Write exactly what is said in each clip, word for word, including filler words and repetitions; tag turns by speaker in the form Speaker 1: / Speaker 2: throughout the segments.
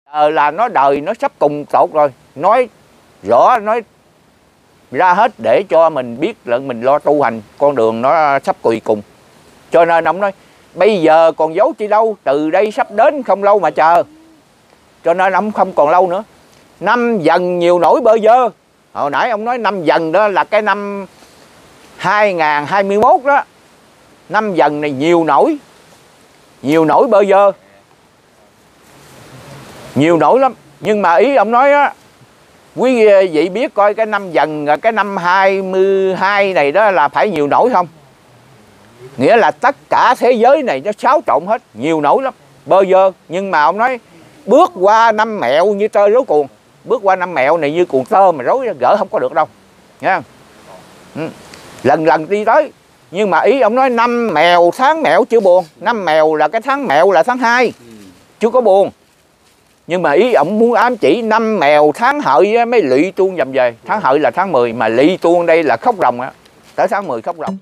Speaker 1: Ờ, là nó đời nó sắp cùng tột rồi, nói rõ nói ra hết để cho mình biết là mình lo tu hành, con đường nó sắp quỳ cùng. Cho nên ông nói bây giờ còn giấu chi đâu, từ đây sắp đến không lâu mà chờ. Cho nên ông không còn lâu nữa. Năm Dần nhiều nỗi bơ vơ. Hồi nãy ông nói năm Dần đó là cái năm hai nghìn hai mươi mốt đó. Năm Dần này nhiều nỗi, nhiều nỗi bơ vơ, nhiều nỗi lắm. Nhưng mà ý ông nói á, quý vị biết coi cái năm Dần, cái năm hai mươi hai này đó là phải nhiều nỗi không? Nghĩa là tất cả thế giới này nó xáo trộn hết, nhiều nỗi lắm, bơ vơ. Nhưng mà ông nói bước qua năm Mẹo như tơ rối cuồng. Bước qua năm Mẹo này như cuồng tơ mà rối gỡ không có được đâu, nghe không? Ừ. Lần lần đi tới. Nhưng mà ý ông nói năm Mèo tháng Mẹo chưa buồn. Năm Mèo là cái tháng Mẹo là tháng hai, chưa có buồn. Nhưng mà ý ông muốn ám chỉ năm Mèo tháng Hợi mới lỵ tuôn dầm về. Tháng Hợi là tháng mười, mà lỵ tuôn đây là khóc ròng á. Tới tháng mười khóc ròng.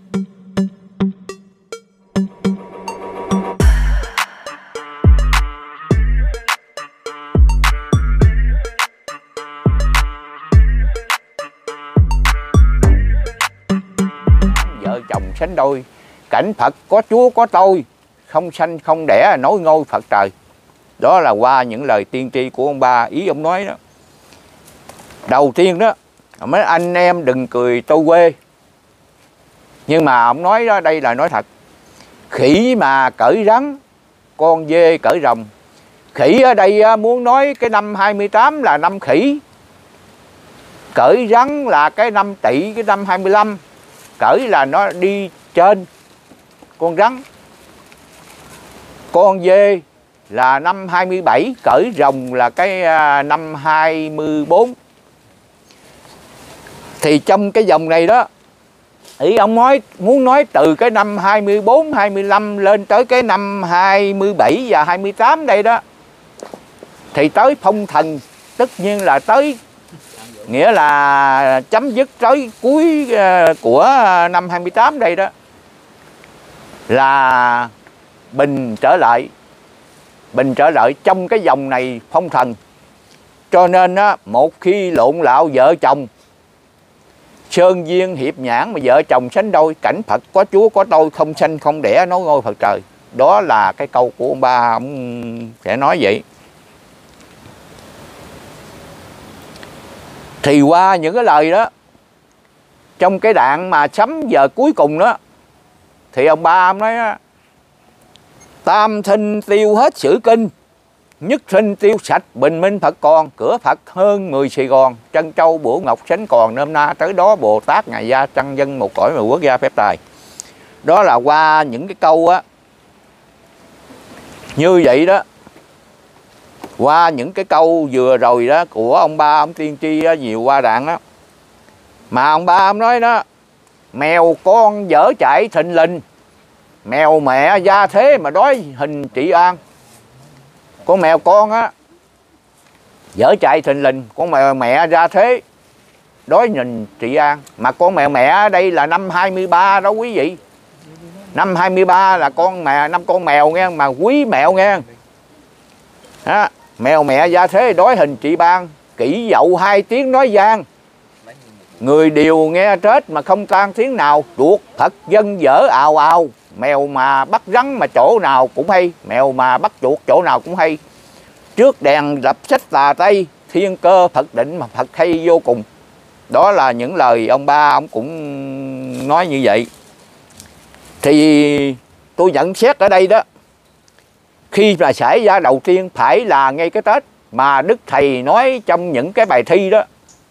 Speaker 1: Vợ chồng sánh đôi, cảnh Phật có Chúa có tôi, không sanh không đẻ nối ngôi Phật trời. Đó là qua những lời tiên tri của ông ba. Ý ông nói đó, đầu tiên đó, mấy anh em đừng cười tôi quê. Nhưng mà ông nói đó, đây là nói thật. Khỉ mà cởi rắn, con dê cởi rồng. Khỉ ở đây muốn nói cái năm hai mươi tám là năm khỉ. Cởi rắn là cái năm Tỵ, cái năm hai mươi lăm. Cởi là nó đi trên con rắn. Con dê là năm hai mươi bảy, cởi rồng là cái năm hai mươi bốn. Thì trong cái dòng này đó, ý ông nói muốn nói từ cái năm hai mươi bốn, hai mươi lăm lên tới cái năm hai mươi bảy và hai mươi tám đây đó, thì tới phong thần, tất nhiên là tới, nghĩa là chấm dứt tới cuối của năm hai mươi tám đây đó, là bình trở lại. Bình trở lại trong cái dòng này phong thần. Cho nên á, một khi lộn lạo vợ chồng, sơn duyên hiệp nhãn mà vợ chồng sánh đôi, cảnh Phật có Chúa có tôi, không sanh không đẻ nối ngôi Phật trời. Đó là cái câu của ông ba, ông sẽ nói vậy. Thì qua những cái lời đó, trong cái đoạn mà sấm giờ cuối cùng đó, thì ông ba ông nói á, tam thinh tiêu hết sử kinh, nhất thinh tiêu sạch bình minh Phật còn, cửa Phật hơn mười Sài Gòn, trân châu bửu ngọc sánh còn, nôm na tới đó Bồ Tát ngài gia trăng dân một cõi mà quốc gia phép tài. Đó là qua những cái câu á như vậy đó. Qua những cái câu vừa rồi đó của ông ba, ông tiên tri đó, nhiều qua đoạn đó. Mà ông ba ông nói đó, mèo con dở chạy thình lình, mèo mẹ gia thế mà đói hình trị an. Con mèo con á dở chạy thình lình, con mèo mẹ ra thế đói nhìn trị an. Mà con mèo mẹ ở đây là năm hai mươi ba đó quý vị. Năm hai mươi ba là con mẹ, năm con mèo nghe, mà quý mèo nghe. Đó, mèo mẹ ra thế đói hình trị ban, kỹ dậu hai tiếng nói gian. Người đều nghe trết mà không tan tiếng nào, chuột thật dân dở ào ào. Mèo mà bắt rắn mà chỗ nào cũng hay, mèo mà bắt chuột chỗ nào cũng hay. Trước đèn lập sách tà Tây, thiên cơ Phật định mà Phật hay vô cùng. Đó là những lời ông ba ông cũng nói như vậy. Thì tôi nhận xét ở đây đó, khi mà xảy ra đầu tiên phải là ngay cái Tết mà Đức Thầy nói trong những cái bài thi đó,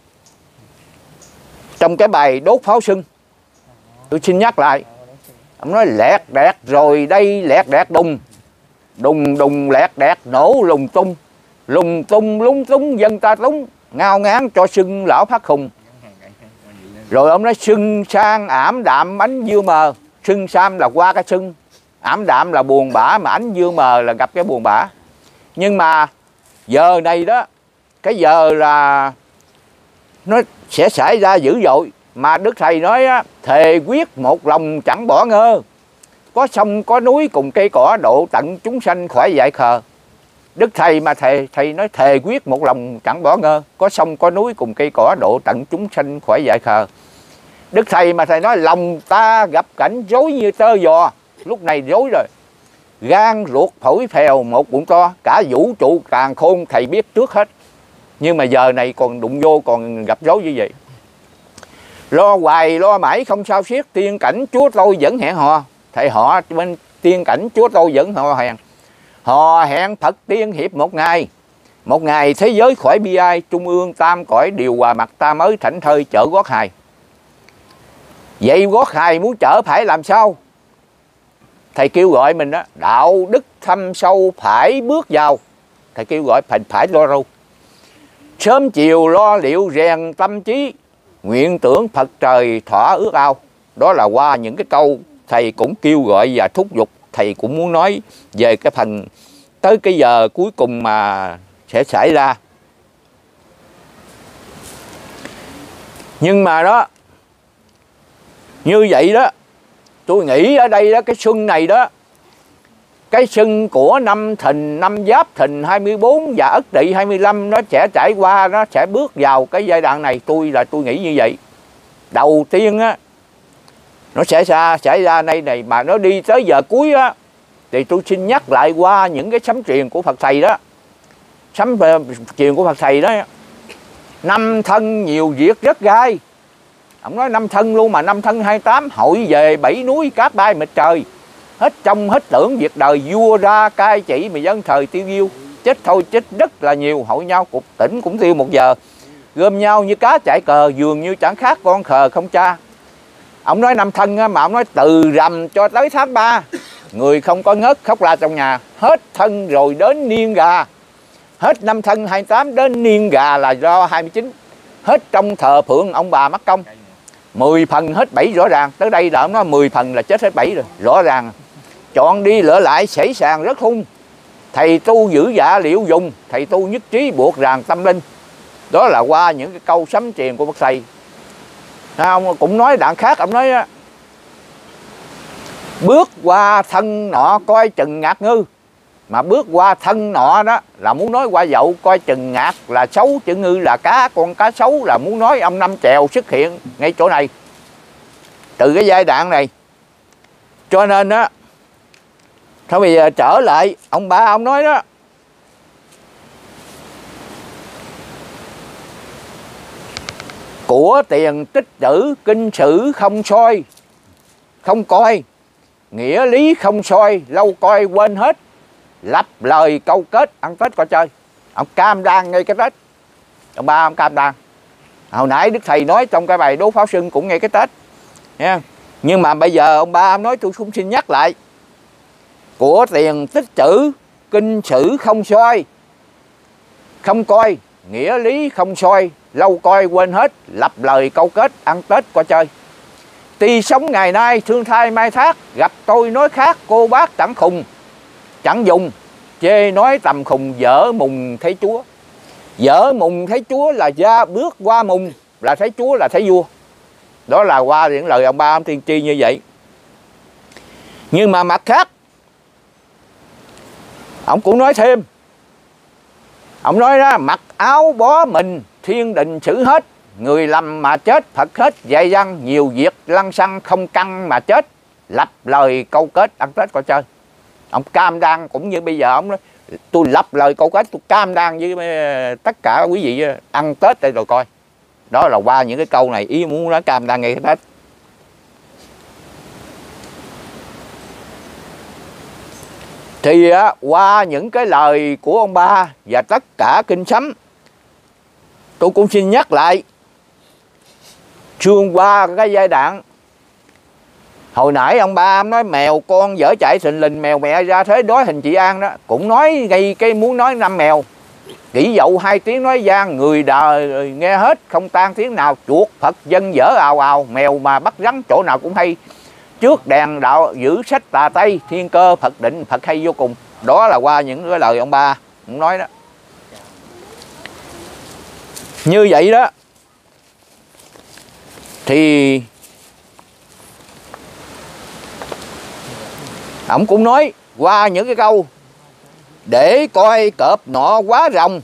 Speaker 1: trong cái bài đốt pháo sưng. Tôi xin nhắc lại, ông nói lẹt đẹt rồi đây lẹt đẹt đùng, đùng đùng lẹt đẹt nổ lùng tung, lùng tung lúng túng dân ta túng, ngao ngán cho sưng lão phát khùng. Rồi ông nói sưng sang ảm đạm ánh dương mờ. Sưng sam là qua cái sưng, ảm đạm là buồn bã, mà ánh dương mờ là gặp cái buồn bã. Nhưng mà giờ này đó, cái giờ là nó sẽ xảy ra dữ dội. Mà Đức Thầy nói á, thề quyết một lòng chẳng bỏ ngơ, có sông có núi cùng cây cỏ độ tận chúng sanh khỏi dại khờ. Đức thầy mà thầy thầy nói thề quyết một lòng chẳng bỏ ngơ, có sông có núi cùng cây cỏ độ tận chúng sanh khỏi dại khờ. Đức thầy mà thầy nói lòng ta gặp cảnh rối như tơ giò, lúc này rối rồi, gan ruột phổi phèo một bụng to, cả vũ trụ càn khôn thầy biết trước hết. Nhưng mà giờ này còn đụng vô còn gặp rối như vậy. Lo hoài lo mãi không sao xiết, tiên cảnh Chúa tôi vẫn hẹn hò. Thầy họ bên tiên cảnh Chúa tôi vẫn hò hẹn. Hò hẹn Phật tiên hiệp một ngày. Một ngày thế giới khỏi bi ai, trung ương tam cõi điều hòa mặt, ta mới thảnh thơi chở gót hài. Vậy gót hài muốn chở phải làm sao? Thầy kêu gọi mình đó, đạo đức thâm sâu phải bước vào. Thầy kêu gọi phải, phải lo râu. Sớm chiều lo liệu rèn tâm trí, nguyện tưởng Phật trời thỏa ước ao. Đó là qua những cái câu thầy cũng kêu gọi và thúc giục. Thầy cũng muốn nói về cái phần tới cái giờ cuối cùng mà sẽ xảy ra. Nhưng mà đó, như vậy đó, tôi nghĩ ở đây đó, cái xuân này đó, cái xuân của năm Thìn, năm Giáp Thìn hai mươi bốn và Ất Tỵ hai mươi lăm nó sẽ trải qua, nó sẽ bước vào cái giai đoạn này. Tôi là tôi nghĩ như vậy. Đầu tiên á, nó sẽ ra xảy ra đây này, mà nó đi tới giờ cuối á, thì tôi xin nhắc lại qua những cái sấm truyền của Phật thầy đó. Sấm truyền của Phật thầy đó, năm thân nhiều việc rất gai. Ông nói năm thân luôn, mà năm thân hai mươi tám hội về bảy núi cát bay mịt trời. Hết trong hết tưởng việc đời, vua ra cai chỉ mà dân thời tiêu diêu. Chết thôi chết rất là nhiều, hội nhau cục tỉnh cũng tiêu một giờ. Gom nhau như cá chạy cờ, dường như chẳng khác con khờ không cha. Ông nói năm thân mà ông nói từ rằm cho tới tháng ba, người không có ngớt khóc la trong nhà. Hết thân rồi đến niên gà. Hết năm thân hai mươi tám đến niên gà là do hai mươi chín. Hết trong thờ phượng ông bà mắc công. Mười phần hết bảy rõ ràng. Tới đây là ông nói mười phần là chết hết bảy rồi. Rõ ràng. Chọn đi lỡ lại xảy sàng rất hung. Thầy tu giữ dạ liệu dùng, thầy tu nhất trí buộc ràng tâm linh. Đó là qua những cái câu sấm truyền của bậc thầy. Ông cũng nói đoạn khác, ông nói á, bước qua thân nọ coi chừng ngạc ngư. Mà bước qua thân nọ đó là muốn nói qua dậu, coi chừng ngạc là xấu, chữ ngư là cá, con cá xấu là muốn nói ông Năm Chèo xuất hiện ngay chỗ này. Từ cái giai đoạn này. Cho nên đó, thôi bây giờ trở lại, ông ba ông nói đó, của tiền tích trữ, kinh sử không soi, không coi, nghĩa lý không soi, lâu coi quên hết, lặp lời câu kết, ăn Tết coi chơi. Ông cam đoan ngay cái Tết. Ông ba ông cam đoan. Hồi nãy Đức Thầy nói trong cái bài Đố Pháo Sưng cũng ngay cái Tết nha. Nhưng mà bây giờ ông ba ông nói tôi cũng xin nhắc lại. Của tiền tích trữ, kinh sử không soi, không coi, nghĩa lý không soi, lâu coi quên hết, lặp lời câu kết, ăn Tết coi chơi. Tuy sống ngày nay thương thai mai thác, gặp tôi nói khác, cô bác chẳng khùng, chẳng dùng, chê nói tầm khùng, dở mùng thấy Chúa. Dở mùng thấy Chúa là ra bước qua mùng là thấy Chúa, là thấy vua. Đó là qua những lời ông ba ông tiên tri như vậy. Nhưng mà mặt khác, ông cũng nói thêm. Ông nói đó, mặc áo bó mình, thiên đình xử hết, người lầm mà chết, Phật hết dạy văn, nhiều việc lăng xăng không căng mà chết, lặp lời câu kết, ăn Tết coi chơi. Ông cam đoan cũng như bây giờ ông nói, tôi lặp lời câu kết, tôi cam đoan với tất cả quý vị ăn Tết đây rồi coi. Đó là qua những cái câu này, ý muốn nói cam đoan ngay cái Tết. Thì á, qua những cái lời của ông ba và tất cả kinh sấm, tôi cũng xin nhắc lại. Xuyên qua cái giai đoạn, hồi nãy ông ba ông nói mèo con dở chạy thình lình, mèo mẹ ra thế đói hình chị An đó. Cũng nói gây cái muốn nói năm mèo. Kỷ dậu hai tiếng nói gian, người đời nghe hết, không tan tiếng nào. Chuột Phật dân dở ào ào, mèo mà bắt rắn chỗ nào cũng hay. Trước đèn đạo giữ sách tà Tây, thiên cơ Phật định, Phật hay vô cùng. Đó là qua những cái lời ông ba ông nói đó. Như vậy đó, thì ông cũng nói qua những cái câu để coi cọp nọ quá rồng.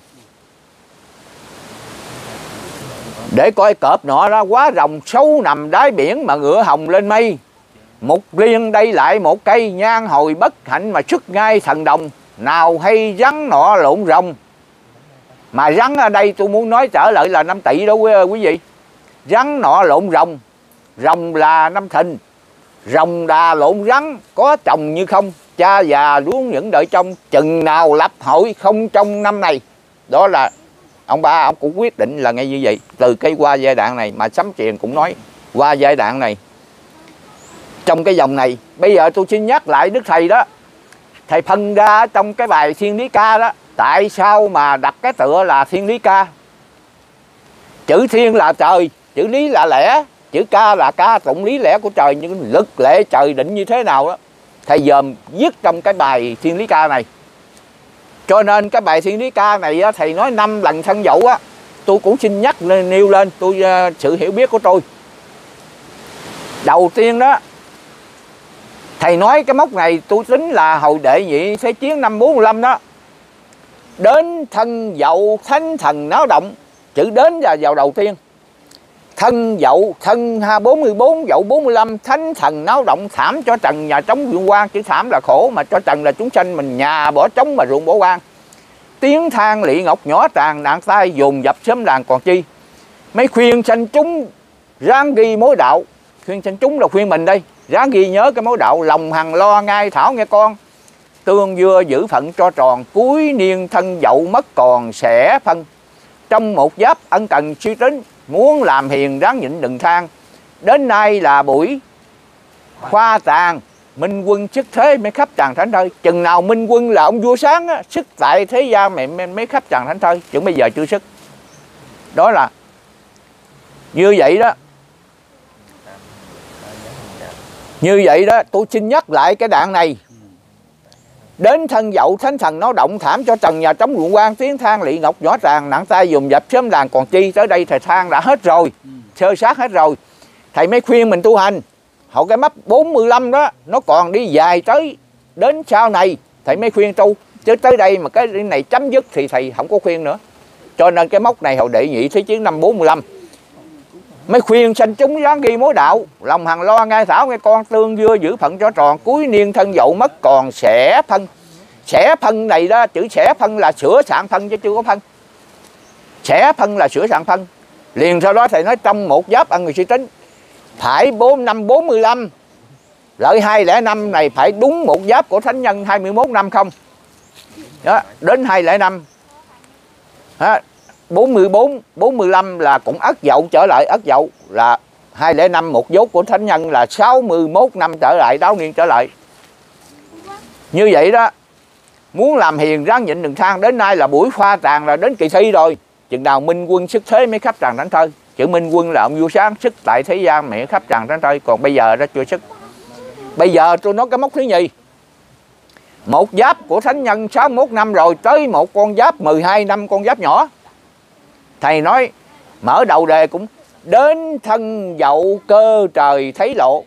Speaker 1: Để coi cọp nọ ra quá rồng, sâu nằm đáy biển mà ngựa hồng lên mây. Một liên đây lại một cây, nhan hồi bất hạnh mà xuất ngay thần đồng. Nào hay rắn nọ lộn rồng. Mà rắn ở đây tôi muốn nói trở lại là năm Tỵ đó quý vị. Rắn nọ lộn rồng, rồng là năm Thìn. Rồng đà lộn rắn, có chồng như không. Cha già luôn những đợi trong, chừng nào lập hội không trong năm này. Đó là ông ba ông cũng quyết định là ngay như vậy. Từ cái qua giai đoạn này mà Sấm Truyền cũng nói qua giai đoạn này, trong cái dòng này. Bây giờ tôi xin nhắc lại Đức Thầy đó, Thầy phân ra trong cái bài Thiên Lý Ca đó, tại sao mà đặt cái tựa là Thiên Lý Ca. Chữ thiên là trời, chữ lý là lẽ, chữ ca là ca tụng lý lẽ của trời. Nhưng lực lệ trời định như thế nào đó Thầy dòm viết trong cái bài Thiên Lý Ca này. Cho nên cái bài Thiên Lý Ca này á, Thầy nói năm lần thân dậu á, tôi cũng xin nhắc lên, nêu lên tôi uh, sự hiểu biết của tôi. Đầu tiên đó, Thầy nói cái mốc này tôi tính là hồi Đệ Nhị Thế Chiến năm bốn mươi lăm đó. Đến thân dậu thánh thần náo động. Chữ đến là vào đầu tiên. Thân dậu, thân bốn mươi bốn, dậu bốn mươi lăm, thánh thần náo động. Thảm cho trần nhà trống ruộng quan. Chữ thảm là khổ, mà cho trần là chúng sanh mình. Nhà bỏ trống mà ruộng bỏ quan. Tiếng than lị ngọc nhỏ tràn, nạn tai dồn dập sớm làng còn chi. Mấy khuyên sanh chúng ráng ghi mối đạo. Khuyên sanh chúng là khuyên mình đây, ráng ghi nhớ cái mối đạo. Lòng hằng lo ngay thảo nghe con, tương dưa giữ phận cho tròn. Cuối niên thân dậu mất còn sẽ phân. Trong một giáp ân cần suy tính, muốn làm hiền ráng nhịn đừng than. Đến nay là buổi khoa tàng, minh quân sức thế mới khắp tràng thánh thơi. Chừng nào minh quân là ông vua sáng á, sức tại thế gian mẹ mới khắp tràng thánh thơi. Chừng bây giờ chưa sức. Đó là như vậy đó. Như vậy đó, tôi xin nhắc lại cái đoạn này. Đến thân dậu thánh thần nó động, thảm cho trần nhà trống ruộng quan. Tiếng than lị ngọc nhỏ tràn, nặng tay dùng dập sớm làng còn chi. Tới đây thầy than đã hết rồi, sơ sát hết rồi. Thầy mới khuyên mình tu hành. Hậu cái mấp bốn mươi lăm đó, nó còn đi dài tới đến sau này. Thầy mới khuyên tu. Chứ tới đây mà cái này chấm dứt thì thầy không có khuyên nữa. Cho nên cái mốc này hậu Đệ Nhị Thế Chiến năm bốn mươi lăm mới khuyên sanh chúng ráng ghi mối đạo. Lòng hằng lo ngay thảo nghe con, tương dưa giữ phận cho tròn. Cuối niên thân dậu mất còn sẽ phân. Sẽ phân này đó, chữ sẽ phân là sửa soạn phân chứ chưa có phân. Sẽ phân là sửa soạn phân. Liền sau đó thầy nói trong một giáp ăn người suy tính, phải bốn năm bốn mươi lăm lợi hai lẻ năm này phải đúng một giáp của thánh nhân hai mươi mốt năm không đó, đến hai lẻ năm đó, bốn mươi bốn, bốn mươi lăm là cũng Ất Dậu trở lại. Ất Dậu là hai lẻ năm, một dốt của thánh nhân là sáu mươi mốt năm trở lại, đáo niên trở lại. Như vậy đó, muốn làm hiền ráng nhịn đừng than. Đến nay là buổi pha tràng, là đến kỳ thi rồi. Chừng nào minh quân sức thế mới khắp tràng thánh thơi. Chữ minh quân là ông vua sáng, sức tại thế gian mẹ khắp tràng thánh thơi. Còn bây giờ đó chưa sức. Bây giờ tôi nói cái mốc thứ nhì. Một giáp của thánh nhân sáu mươi mốt năm rồi, tới một con giáp mười hai năm, con giáp nhỏ. Thầy nói mở đầu đề cũng đến thân dậu cơ trời thấy lộ.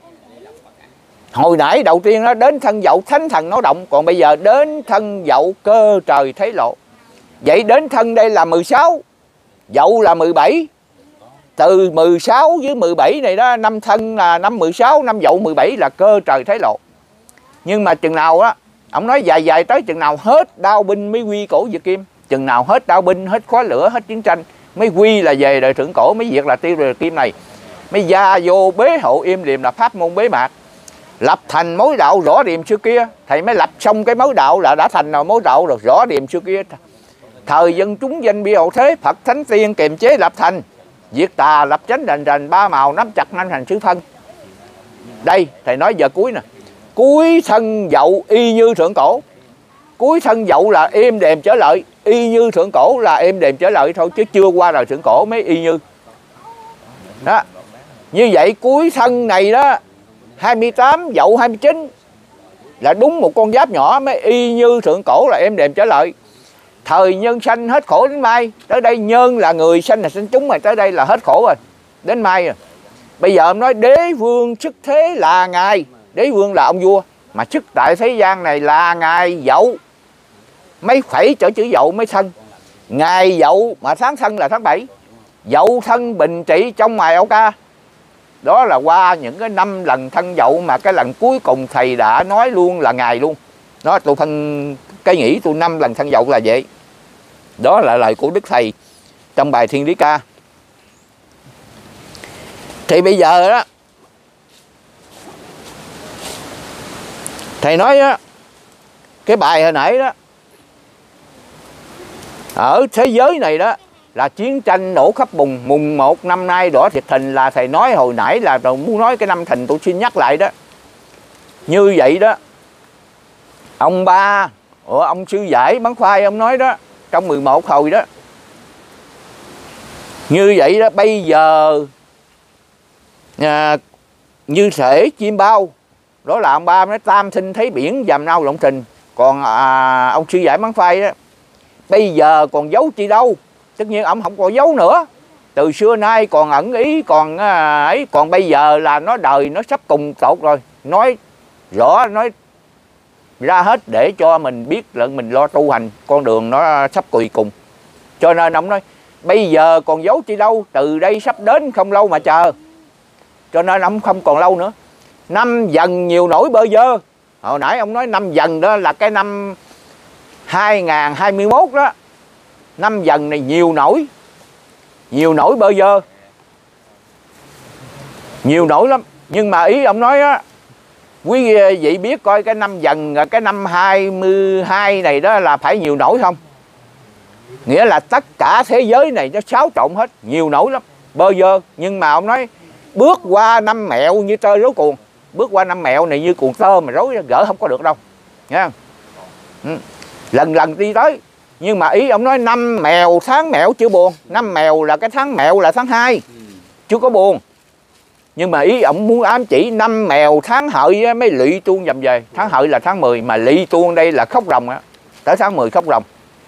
Speaker 1: Hồi nãy đầu tiên nó đến thân dậu thánh thần nó động. Còn bây giờ đến thân dậu cơ trời thấy lộ. Vậy đến thân đây là mười sáu, dậu là mười bảy. Từ mười sáu với mười bảy này đó, năm thân là năm mười sáu, năm dậu mười bảy là cơ trời thấy lộ. Nhưng mà chừng nào á, ông nói dài dài tới chừng nào hết đao binh mới quy cổ diệt kim. Chừng nào hết đao binh, hết khói lửa, hết chiến tranh mới quy là về đời thượng cổ, mới diệt là tiêu đời kim này. Mới gia vô bế hộ im liềm là pháp môn bế mạc. Lập thành mối đạo rõ điềm xưa kia. Thầy mới lập xong cái mối đạo là đã thành rồi mối đạo rồi, rõ điềm xưa kia. Thời dân chúng danh bi hậu thế, Phật thánh tiên kiềm chế lập thành. Diệt tà lập chánh đành rành, ba màu nắm chặt năm hành xứ phân. Đây thầy nói giờ cuối nè. Cuối thân dậu y như thượng cổ. Cuối thân dậu là êm đềm trở lợi. Y như thượng cổ là êm đềm trở lợi thôi, chứ chưa qua đời thượng cổ mới y như. Đó. Như vậy cuối thân này đó, hai mươi tám dậu hai mươi chín là đúng một con giáp nhỏ mới y như thượng cổ là êm đềm trở lợi. Thời nhân sanh hết khổ đến mai. Tới đây nhân là người, sanh là sanh chúng, mà tới đây là hết khổ rồi. Đến mai rồi. Bây giờ ông nói đế vương sức thế là ngài. Đế vương là ông vua, mà sức tại thế gian này là ngài dậu. mấy phẩy trở chữ Dậu mới thân. Ngày Dậu mà tháng Thân là tháng bảy. Dậu Thân Bình Trị trong ngoài Âu Ca. Đó là qua những cái năm lần Thân Dậu mà cái lần cuối cùng thầy đã nói luôn là ngày luôn. Đó, tôi phân cái nghĩ tôi năm lần Thân Dậu là vậy. Đó là lời của Đức Thầy trong bài Thiên Lý Ca. Thì bây giờ đó, thầy nói đó, cái bài hồi nãy đó, ở thế giới này đó là chiến tranh nổ khắp bùng. Mùng một năm nay đỏ thiệt thình là thầy nói hồi nãy, là tôi muốn nói cái năm Thìn, tôi xin nhắc lại đó. Như vậy đó, ông ba, ông sư giải Bán Khoai ông nói đó, trong mười một hồi đó. Như vậy đó, bây giờ à, như thể chim bao. Đó là ông ba nói tam sinh thấy biển dầm nao lộng trình. Còn à, ông sư giải Bán Khoai đó, bây giờ còn giấu chi đâu. Tất nhiên ông không còn giấu nữa. Từ xưa nay còn ẩn ý, còn à, ấy, còn bây giờ là nó đời nó sắp cùng tột rồi. Nói rõ, nói ra hết để cho mình biết là mình lo tu hành, con đường nó sắp quỳ cùng. Cho nên ông nói bây giờ còn giấu chi đâu, từ đây sắp đến không lâu mà chờ. Cho nên ông không còn lâu nữa. Năm Dần nhiều nỗi bơ vơ. Hồi nãy ông nói năm Dần đó là cái năm hai nghìn không trăm hai mươi mốt đó. Năm Dần này nhiều nỗi, nhiều nỗi bơ vơ, nhiều nỗi lắm. Nhưng mà ý ông nói á, quý vị biết coi cái năm Dần, cái năm hai mươi hai này đó là phải nhiều nỗi không? Nghĩa là tất cả thế giới này nó xáo trộn hết, nhiều nỗi lắm, bơ vơ. Nhưng mà ông nói bước qua năm Mẹo như tơ rối cuồng. Bước qua năm Mẹo này như cuồng tơ mà rối gỡ không có được đâu. Nghe không? Ừ. Lần lần đi tới. Nhưng mà ý ông nói năm Mèo tháng Mẹo chưa buồn. Năm Mèo là cái tháng Mẹo là tháng hai, chưa có buồn. Nhưng mà ý ông muốn ám chỉ năm Mèo tháng Hợi mới lỵ tuôn dầm về. Tháng Hợi là tháng mười, mà lỵ tuôn đây là khóc rồng á. Tới tháng mười khóc rồng.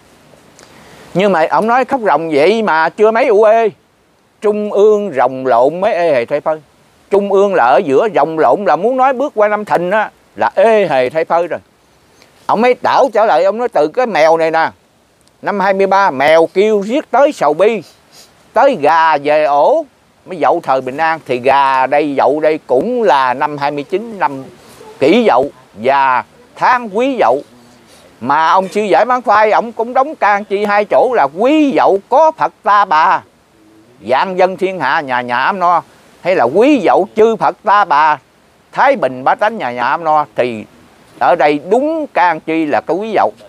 Speaker 1: Nhưng mà ông nói khóc rồng vậy mà chưa mấy u ê. Trung ương rồng lộn mới ê hề thay phơi. Trung ương là ở giữa, rồng lộn là muốn nói bước qua năm Thìn á, là ê hề thay phơi rồi. Ông mới đảo trở lại, ông nói từ cái Mèo này nè, năm hai mươi ba Mèo kêu giết tới sầu bi, tới gà về ổ mới Dậu thời bình an. Thì gà đây Dậu đây cũng là năm hai mươi chín, năm Kỷ Dậu và tháng Quý Dậu. Mà ông sư giải Bán Khoai ông cũng đóng can chi hai chỗ là Quý Dậu có Phật Ta Bà, vạn dân thiên hạ nhà nhà ấm no, hay là Quý Dậu chư Phật Ta Bà, thái bình bá tánh nhà nhà ấm no. Thì ở đây đúng can chi là cái Quý Dậu.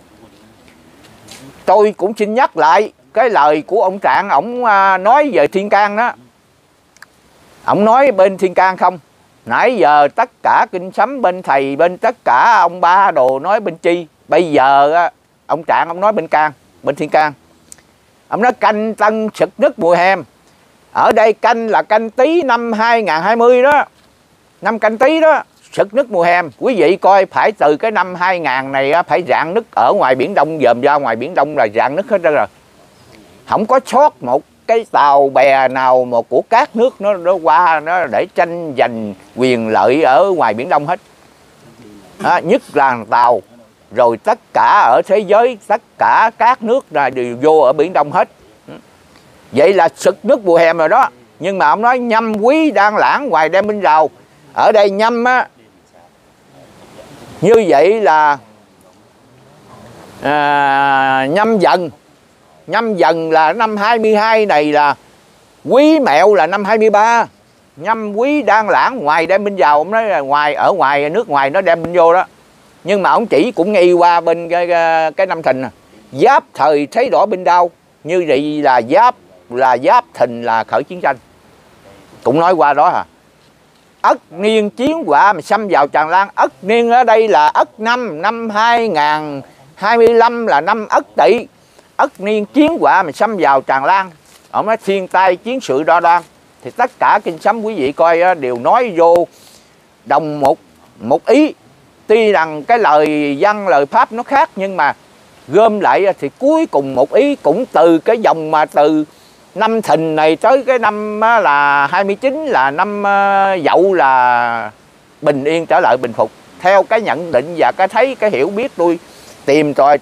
Speaker 1: Tôi cũng xin nhắc lại cái lời của ông Trạng, ông nói về Thiên Can đó. Ông nói bên Thiên Can không. Nãy giờ tất cả kinh sấm bên thầy, bên tất cả ông ba đồ nói bên chi. Bây giờ ông Trạng ông nói bên Can, bên Thiên Can. Ông nói canh tân sực nức mùa hè. Ở đây canh là canh Tý năm hai nghìn không trăm hai mươi đó. Năm canh Tý đó, sực nức mùa hè. Quý vị coi phải từ cái năm hai nghìn này phải rạn nứt ở ngoài Biển Đông, dòm ra ngoài Biển Đông là rạn nứt hết rồi. Không có sót một cái tàu bè nào mà của các nước nó, nó qua nó để tranh giành quyền lợi ở ngoài Biển Đông hết. À, nhất là tàu. Rồi tất cả ở thế giới, tất cả các nước này đều vô ở Biển Đông hết. Vậy là sực nước mùa hè rồi đó. Nhưng mà ông nói nhâm quý đang lãng ngoài đem binh rào. Ở đây nhâm á, như vậy là à, nhâm Dần. Nhâm Dần là năm hai mươi hai này là Quý Mẹo là năm hai mươi ba. Nhâm quý đang lãng ngoài đem binh vào. Ông nói là ngoài, ở ngoài nước ngoài nó đem binh vô đó. Nhưng mà ông chỉ cũng ngay qua bên cái, cái năm Thìn. Giáp thời thấy đỏ binh đao. Như vậy là giáp là giáp Thìn là khởi chiến tranh. Cũng nói qua đó hả. Ất niên chiến họa mà xâm vào tràn lan. Ất niên ở đây là Ất năm, năm hai nghìn không trăm hai mươi lăm là năm Ất Tỵ. Ất niên chiến họa mà xâm vào tràn lan. Ông nói thiên tai chiến sự đo đoan. Thì tất cả kinh sấm quý vị coi á, đều nói vô đồng một một ý. Tuy rằng cái lời văn lời pháp nó khác, nhưng mà gom lại thì cuối cùng một ý. Cũng từ cái dòng mà từ năm Thìn này tới cái năm là hai mươi chín là năm Dậu là bình yên trở lại bình phục. Theo cái nhận định và cái thấy cái hiểu biết tôi tìm tòi tất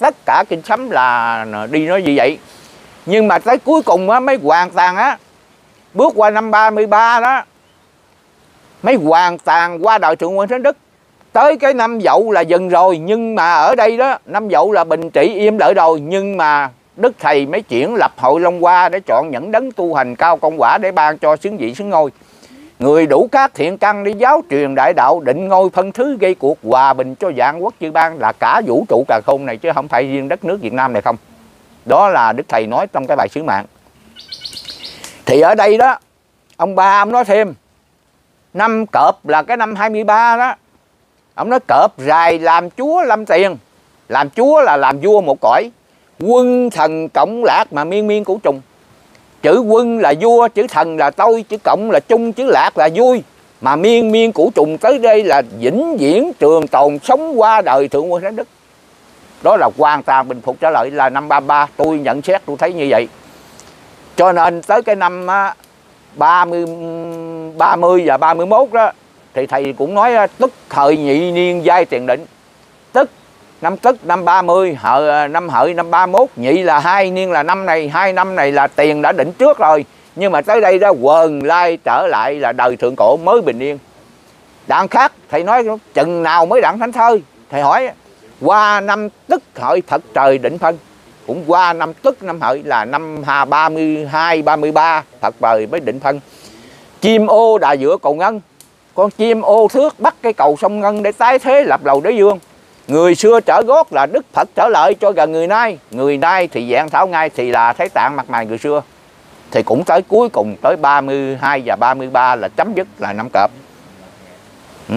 Speaker 1: tất cả kinh sấm là đi nói như vậy. Nhưng mà tới cuối cùng á, mới hoàn toàn á, bước qua năm ba mươi ba đó, mới hoàn toàn qua đời Thượng Nguyên Thánh Đức. Tới cái năm Dậu là dừng rồi, nhưng mà ở đây đó, năm Dậu là bình trị im đợi rồi, nhưng mà Đức Thầy mới chuyển lập hội Long Hoa để chọn những đấng tu hành cao công quả để ban cho xứng vị xứng ngôi. Người đủ các thiện căn đi giáo truyền đại đạo, định ngôi phân thứ, gây cuộc hòa bình cho vạn quốc chư bang, là cả vũ trụ cà khôn này chứ không phải riêng đất nước Việt Nam này không. Đó là Đức Thầy nói trong cái bài sứ mạng. Thì ở đây đó, ông ba ông nói thêm, năm Cọp là cái năm hai mươi ba đó, ông nói Cọp rài làm chúa lâm tiền. Làm chúa là làm vua một cõi, quân thần cộng lạc mà miên miên cửu trùng. Chữ quân là vua, chữ thần là tôi, chữ cộng là chung, chữ lạc là vui. Mà miên miên cửu trùng tới đây là vĩnh viễn trường tồn, sống qua đời Thượng Nguyên Thánh Đức. Đó là hoàn toàn bình phục trả lời là năm ba mươi ba. Tôi nhận xét tôi thấy như vậy. Cho nên tới cái năm ba mươi, ba mươi và ba mươi mốt đó, thì thầy cũng nói tức thời nhị niên giai tiền định. Tức năm tức năm ba mươi, hợi, năm hợi năm ba mươi mốt, nhị là hai, niên là năm này. Hai năm này là tiền đã định trước rồi. Nhưng mà tới đây đó quần lai trở lại là đời thượng cổ mới bình yên. Đặng khác thầy nói chừng nào mới đặng thánh thơi. Thầy hỏi qua năm tức hợi Phật trời định phân. Cũng qua năm tức năm hợi là năm ba mươi hai, ba mươi ba Phật trời mới định phân. Chim ô đà dựa cầu ngân, con chim ô thước bắt cái cầu sông Ngân để tái thế lập lầu đế vương. Người xưa trở gót là Đức Phật trở lại cho gần người nay. Người nay thì dạng thảo ngay thì là Thái Tạng mặt mày người xưa. Thì cũng tới cuối cùng tới ba mươi hai và ba mươi ba là chấm dứt là năm Cọp. Ừ.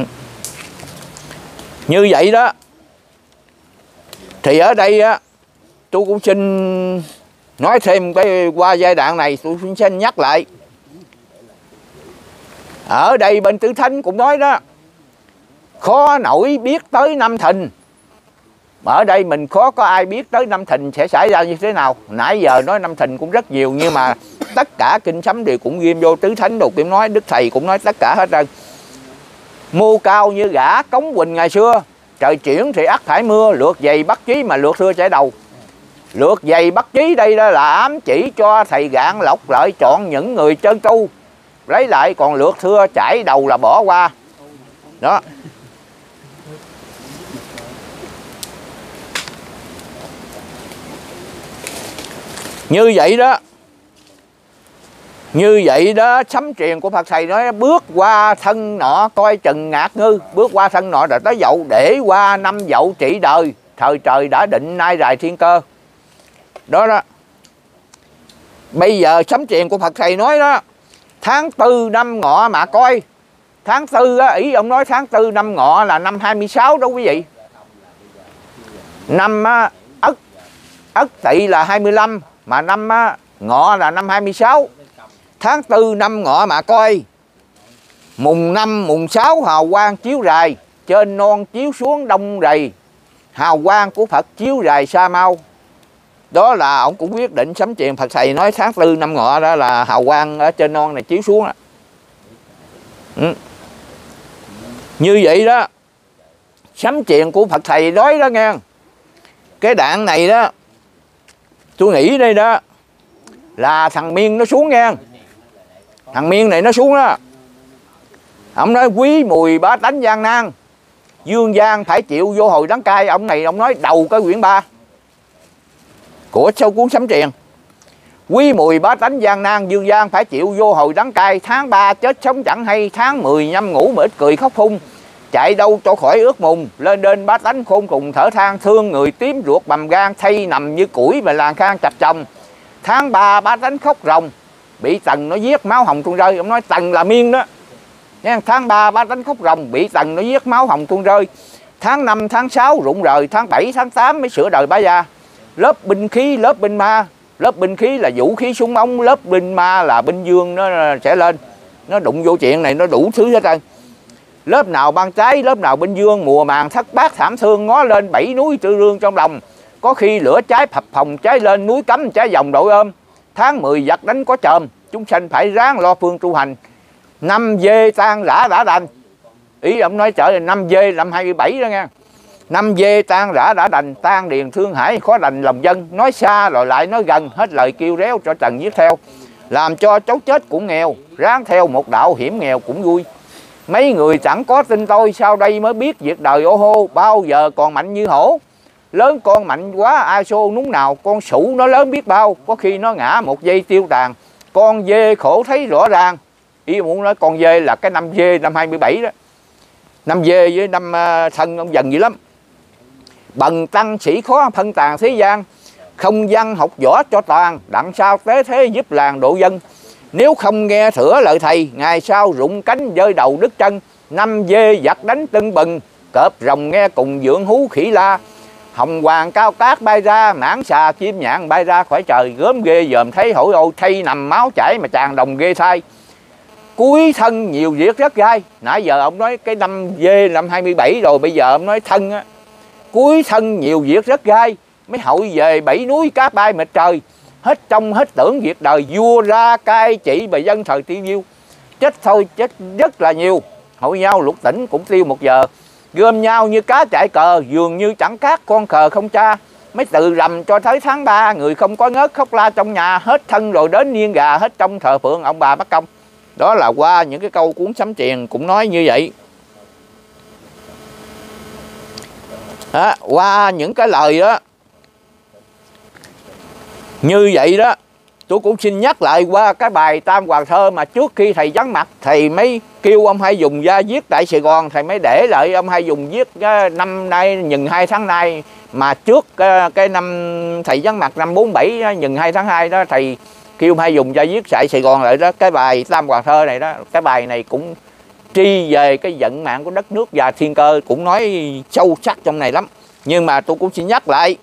Speaker 1: Như vậy đó. Thì ở đây á, tôi cũng xin nói thêm cái qua giai đoạn này, tôi xin nhắc lại. Ở đây bên Tứ Thánh cũng nói đó, khó nổi biết tới năm Thìn. Ở đây mình khó có ai biết tới năm Thìn sẽ xảy ra như thế nào. Nãy giờ nói năm Thìn cũng rất nhiều, nhưng mà tất cả kinh sấm đều cũng ghim vô Tứ Thánh đồ cũng nói, Đức Thầy cũng nói tất cả hết trơn. Mưu cao như gã Cống Quỳnh ngày xưa, trời chuyển thì ắt phải mưa, lượt dày bắt chí mà lượt thưa chảy đầu. Lượt dày bắt chí đây đó là ám chỉ cho thầy gạn lọc lợi chọn những người chân tu lấy lại, còn lượt thưa chảy đầu là bỏ qua. Đó. Như vậy đó. Như vậy đó, sấm truyền của Phật Thầy nói bước qua thân nọ coi chừng ngạc ngư. Bước qua thân nọ rồi tới Dậu, để qua năm Dậu trị đời, thời trời đã định nay rài thiên cơ. Đó đó. Bây giờ sấm truyền của Phật Thầy nói đó, tháng tư năm Ngọ mà coi. Tháng tư á, ý ông nói tháng tư năm Ngọ là năm hai mươi sáu đó quý vị. Năm á, Ất Ất Tỵ là hai mươi lăm, mà năm á, Ngọ là năm hai mươi sáu. Tháng tư năm Ngọ mà coi. Mùng năm mùng sáu hào quang chiếu rài, trên non chiếu xuống đông rầy, hào quang của Phật chiếu rài sa mau. Đó là ông cũng quyết định sấm truyền Phật Thầy nói tháng tư năm Ngọ đó là hào quang ở trên non này chiếu xuống đó. Ừ. Như vậy đó, sấm truyền của Phật Thầy nói đó nghe. Cái đạn này đó, tôi nghĩ đây đó là thằng Miên nó xuống nghe. Thằng Miên này nó xuống đó. Ông nói quý mùi bá tánh gian nan, dương gian phải chịu vô hồi đắng cay. Ông này ông nói đầu cái quyển ba của sâu cuốn sấm truyền. Quý mùi bá tánh gian nan, dương gian phải chịu vô hồi đắng cay. Tháng ba chết sống chẳng hay, tháng mười nhâm ngủ mà ít cười khóc phun. Chạy đâu cho khỏi ướt mùng, lên đên bá tánh khôn cùng thở than. Thương người tím ruột bầm gan, thay nằm như củi và làng khang chặt chồng. Tháng ba bá tánh khóc ròng, bị Tần nó giết máu hồng tuôn rơi. Ông nói Tần là Miên đó. Tháng ba bá tánh khóc ròng, bị Tần nó giết máu hồng tuôn rơi. Tháng năm tháng sáu rụng rời, tháng bảy tháng tám mới sửa đời bá gia. Lớp binh khí lớp binh ma. Lớp binh khí là vũ khí súng ống, lớp binh ma là binh dương nó sẽ lên. Nó đụng vô chuyện này nó đủ thứ hết trơn. Lớp nào ban trái, lớp nào binh dương, mùa màng thất bát thảm thương, ngó lên bảy núi tư rương trong lòng. Có khi lửa cháy phập phồng, cháy lên núi cấm, cháy dòng đội ôm. Tháng mười giặc đánh có chòm, chúng sanh phải ráng lo phương tu hành. Năm dê tan rã đã đành. Ý ông nói trở là năm dê năm hai mươi bảy đó nha. Năm dê tan rã đã đành, tan điền thương hải khó đành lòng dân. Nói xa rồi lại nói gần, hết lời kêu réo cho Trần viết theo. Làm cho cháu chết cũng nghèo, ráng theo một đạo hiểm nghèo cũng vui. Mấy người chẳng có tin tôi, sau đây mới biết việc đời ô hô. Bao giờ còn mạnh như hổ, lớn con mạnh quá ai xô núng nào. Con sủ nó lớn biết bao, có khi nó ngã một giây tiêu tàn. Con dê khổ thấy rõ ràng. Ý muốn nói con dê là cái năm dê năm hai mươi bảy đó. Năm dê với năm thân ông dần vậy lắm. Bần tăng sĩ khó phân tàn thế gian, không văn học võ cho toàn, đặng sao tế thế giúp làng độ dân. Nếu không nghe thửa lời thầy, ngày sau rụng cánh dơi đầu đứt chân. Năm dê giặc đánh tưng bừng, cọp rồng nghe cùng dưỡng hú khỉ la. Hồng hoàng cao cát bay ra, mãng xà chim nhạn bay ra khỏi trời. Gớm ghê dòm thấy hổi ôi, thay nằm máu chảy mà chàng đồng ghê thay. Cuối thân nhiều việc rất gai. Nãy giờ ông nói cái năm dê năm hai mươi bảy rồi, bây giờ ông nói thân á. Cuối thân nhiều việc rất gai, mấy hội về bảy núi cát bay mệt trời. Hết trong hết tưởng việc đời, vua ra cai trị bề dân thời tiêu diêu. Chết thôi chết rất là nhiều, hội nhau lục tỉnh cũng tiêu một giờ. Gom nhau như cá chạy cờ, dường như chẳng cát con cờ không cha. Mấy từ rằm cho tới tháng ba, người không có ngớt khóc la trong nhà. Hết thân rồi đến niên gà, hết trong thờ phượng ông bà bắt công. Đó là qua những cái câu cuốn Sấm Truyền cũng nói như vậy. Đó, qua những cái lời đó như vậy đó, tôi cũng xin nhắc lại qua cái bài Tam Hoàng Thơ mà trước khi thầy vắng mặt, thầy mới kêu ông Hai Dùng ra viết tại Sài Gòn. Thầy mới để lại ông Hai Dùng viết năm nay nhừng hai tháng nay, mà trước cái năm thầy vắng mặt năm bốn bảy nhừng hai tháng hai đó, thầy kêu ông Hai Dùng ra viết tại Sài Gòn lại đó. Cái bài Tam Hoàng Thơ này đó, cái bài này cũng tri về cái vận mạng của đất nước và thiên cơ, cũng nói sâu sắc trong này lắm. Nhưng mà tôi cũng xin nhắc lại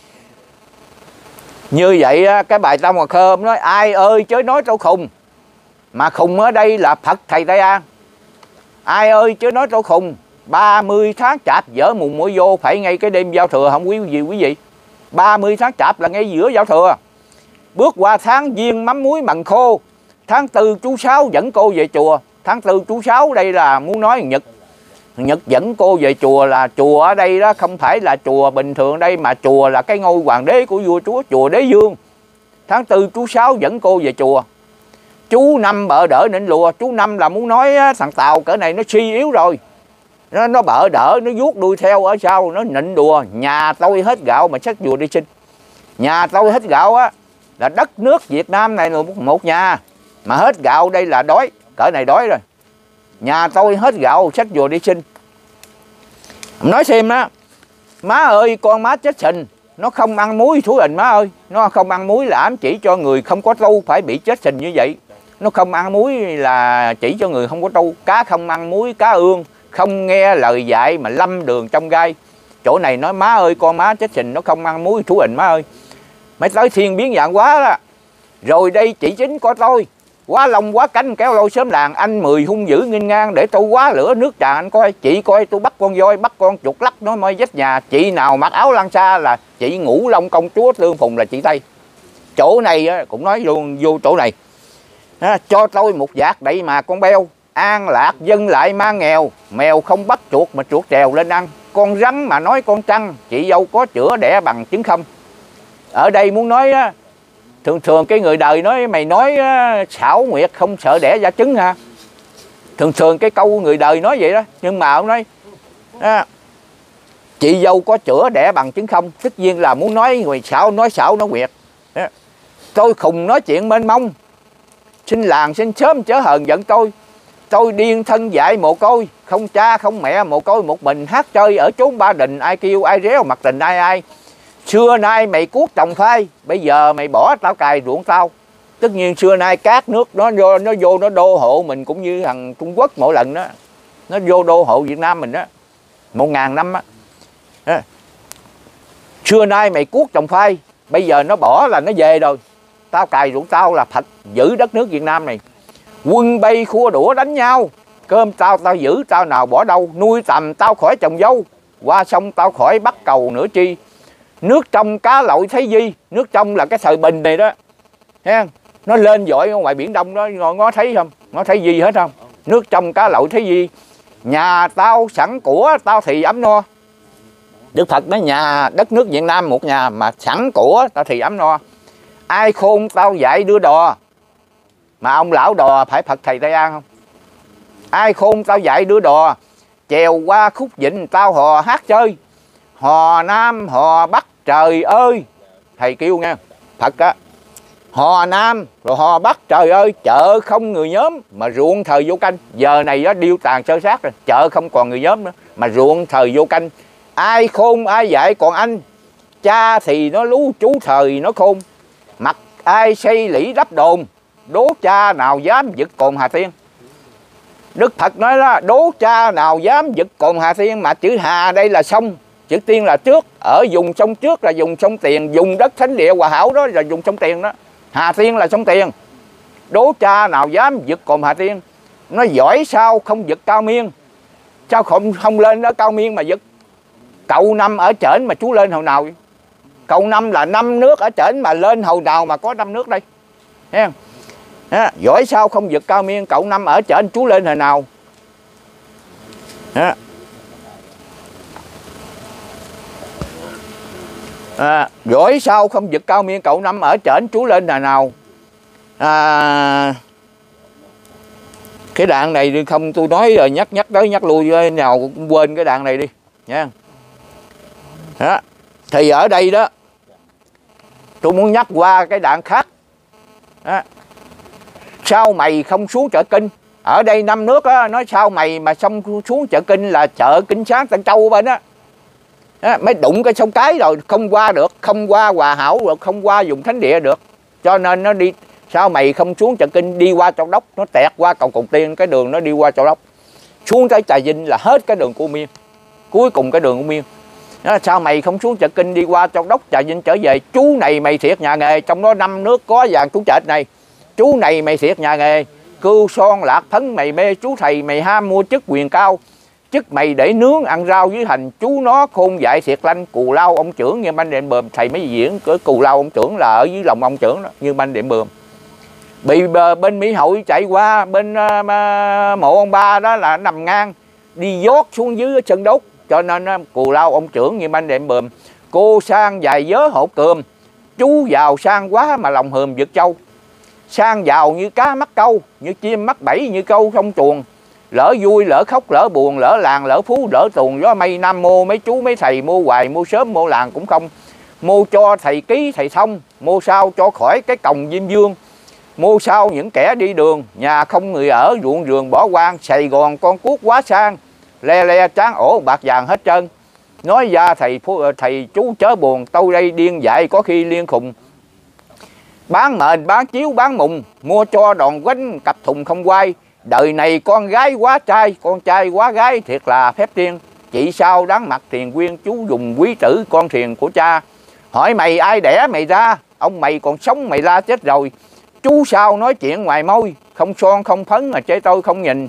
Speaker 1: như vậy, cái bài Tam Hoàng Thơ nói ai ơi chớ nói trâu khùng, mà khùng ở đây là Phật thầy Tây An. Ai ơi chớ nói trâu khùng, ba mươi tháng chạp dở mùng mỗi vô, phải ngay cái đêm giao thừa không quý vị quý vị. ba mươi tháng chạp là ngay giữa giao thừa. Bước qua tháng Giêng mắm muối mặn khô, tháng tư chú Sáu dẫn cô về chùa. Tháng tư chú Sáu đây là muốn nói Nhật. Nhật dẫn cô về chùa là chùa ở đây đó không phải là chùa bình thường đây, mà chùa là cái ngôi hoàng đế của vua chúa, chùa Đế Dương. Tháng tư chú Sáu dẫn cô về chùa. Chú Năm bợ đỡ nịnh lùa. Chú Năm là muốn nói thằng Tàu cỡ này nó suy yếu rồi, nó, nó bợ đỡ, nó vuốt đuôi theo ở sau, nó nịnh đùa. Nhà tôi hết gạo mà xách chùa đi xin. Nhà tôi hết gạo á là đất nước Việt Nam này là một nhà, mà hết gạo đây là đói, cỡ này đói rồi. Nhà tôi hết gạo xách chùa đi xin. Nói xem đó, má ơi con má chết sình, nó không ăn muối thú hình má ơi. Nó không ăn muối là ám chỉ cho người không có tu phải bị chết sình như vậy. Nó không ăn muối là chỉ cho người không có tu. Cá không ăn muối, cá ương không nghe lời dạy mà lâm đường trong gai. Chỗ này nói má ơi con má chết sình, nó không ăn muối thú hình má ơi. Mấy tới thiên biến dạng quá đó. Rồi đây chỉ chính có tôi, quá lông quá cánh kéo lôi sớm làng. Anh mười hung dữ nghênh ngang để tôi quá lửa nước trà anh coi. Chị coi tôi bắt con voi, bắt con chuột lắc nó mới vết nhà. Chị nào mặc áo lăng xa là chị Ngũ Long công chúa Tương Phùng là chị Tây. Chỗ này cũng nói luôn vô chỗ này. À, cho tôi một vạt đậy mà con beo, an lạc dân lại ma nghèo. Mèo không bắt chuột mà chuột trèo lên ăn. Con rắn mà nói con trăng, chị dâu có chữa đẻ bằng trứng không. Ở đây muốn nói thường thường cái người đời nói mày nói xảo nguyệt không sợ đẻ ra trứng ha. Thường thường cái câu người đời nói vậy đó. Nhưng mà ông nói à, chị dâu có chữa đẻ bằng trứng không, tất nhiên là muốn nói người xảo nói xảo nói nguyệt. Tôi khùng nói chuyện mênh mông, xin làng xin sớm chớ hờn giận tôi. Tôi điên thân dại mồ côi, không cha không mẹ mồ côi một mình, hát chơi ở chốn Ba Đình. Ai kêu ai réo mặt tình ai ai. Xưa nay mày cuốc trồng khoai, bây giờ mày bỏ tao cài ruộng tao. Tất nhiên xưa nay cát nước nó vô nó vô nó đô hộ mình, cũng như thằng Trung Quốc mỗi lần đó nó vô đô hộ Việt Nam mình đó một ngàn năm á. Xưa nay mày cuốc trồng khoai, bây giờ nó bỏ là nó về rồi, tao cài ruộng tao là Phật giữ đất nước Việt Nam này. Quân bay khua đũa đánh nhau, cơm tao tao giữ tao nào bỏ đâu. Nuôi tầm tao khỏi trồng dâu, qua sông tao khỏi bắt cầu nữa chi. Nước trong cá lội thấy gì. Nước trong là cái thời bình này đó, thấy không? Nó lên dội ở ngoài biển Đông đó, ngó, ngó thấy không? Ngó thấy gì hết không? Nước trong cá lội thấy gì. Nhà tao sẵn của tao thì ấm no. Đức Phật nói nhà đất nước Việt Nam một nhà mà sẵn của ta thì ấm no. Ai khôn tao dạy đưa đò. Mà ông lão đò phải Phật thầy Tây An không? Ai khôn tao dạy đưa đò, chèo qua khúc vịnh tao hò hát chơi. Hò Nam hò Bắc trời ơi. Thầy kêu nghe Phật á. Hò Nam rồi hò Bắc trời ơi. Chợ không người nhóm mà ruộng thời vô canh. Giờ này á điêu tàn sơ sát rồi. Chợ không còn người nhóm nữa mà ruộng thời vô canh. Ai khôn ai dạy còn anh. Cha thì nó lú chú thời nó khôn. Mặt ai xây lũy đắp đồn. Đố cha nào dám giật cồn Hà Tiên. Đức Phật nói đó, đố cha nào dám giật cồn Hà Tiên. Mà chữ Hà đây là sông, chữ Tiên là trước. Ở vùng sông trước là vùng sông Tiền. Vùng đất thánh địa Hòa Hảo đó là vùng sông Tiền đó. Hà Tiên là sông Tiền. Đố cha nào dám giật cồn Hà Tiên. Nó giỏi sao không giật Cao Miên. Sao không không lên đó Cao Miên mà giật. Cậu Năm ở trển mà chú lên hồi nào. Cậu Năm là năm nước ở trển mà lên hồi nào mà có năm nước đây. Thấy không? À, giỏi sao không giật Cao Miên. Cậu Năm ở trển chú lên hồi nào. À. À, giỏi sao không giật Cao Miên. Cậu Năm ở trển chú lên hồi nào. À, cái đoạn này không tôi nói rồi nhắc nhắc tới nhắc lui nào cũng quên cái đoạn này đi nha. Đó. Thì ở đây đó tôi muốn nhắc qua cái đoạn khác. Đó. Sao mày không xuống chợ Kinh. Ở đây năm nước á, nói sao mày mà xong xuống chợ Kinh là chợ Kinh Sáng Tân Châu bên á. Đó. Mới đụng cái sông Cái rồi không qua được. Không qua Hòa Hảo rồi không qua vùng thánh địa được. Cho nên nó đi. Sao mày không xuống chợ Kinh đi qua Châu Đốc. Nó tẹt qua cầu Cồn Tiên. Cái đường nó đi qua Châu Đốc. Xuống tới Trà Vinh là hết cái đường của Miên. Cuối cùng cái đường của Miên. Đó, sao mày không xuống chợ Kinh đi qua Châu Đốc Trà Vinh trở về. Chú này mày thiệt nhà nghề. Trong đó năm nước có vàng chú trệt này. Chú này mày thiệt nhà nghề. Cưu son lạc thấn mày mê. Chú thầy mày ham mua chức quyền cao. Chức mày để nướng ăn rau dưới hành. Chú nó khôn dại thiệt lanh. Cù Lao ông trưởng như banh đệm bờm. Thầy mới diễn cái Cù Lao ông trưởng là ở dưới lòng ông trưởng đó, như banh đệm bờm. Bị bên Mỹ Hội chạy qua bên uh, mộ ông ba đó là nằm ngang. Đi dót xuống dưới chân đốt. Cho nên uh, Cù Lao ông trưởng như banh đệm bờm. Cô sang dài vớ hộp cườm. Chú giàu sang quá mà lòng hờm giật châu. Sang giàu như cá mắc câu. Như chim mắc bẫy như câu không chuồng. Lỡ vui lỡ khóc lỡ buồn. Lỡ làng lỡ phú lỡ tuồng. Gió mây Nam Mô mấy chú mấy thầy mua hoài. Mua sớm mua làng cũng không. Mua cho thầy ký thầy thông. Mua sao cho khỏi cái còng Diêm Dương. Mua sao những kẻ đi đường. Nhà không người ở ruộng vườn bỏ hoang. Sài Gòn con cuốc quá sang. Le le tráng ổ bạc vàng hết trơn. Nói ra thầy thầy chú chớ buồn. Tôi đây điên dại có khi liên khùng. Bán mền bán chiếu bán mùng. Mua cho đòn quánh cặp thùng không quay. Đời này con gái quá trai. Con trai quá gái thiệt là phép tiên. Chị sao đáng mặt thiền quyên. Chú dùng quý tử con thiền của cha. Hỏi mày ai đẻ mày ra. Ông mày còn sống mày ra chết rồi. Chú sao nói chuyện ngoài môi. Không son không phấn mà chế tôi không nhìn.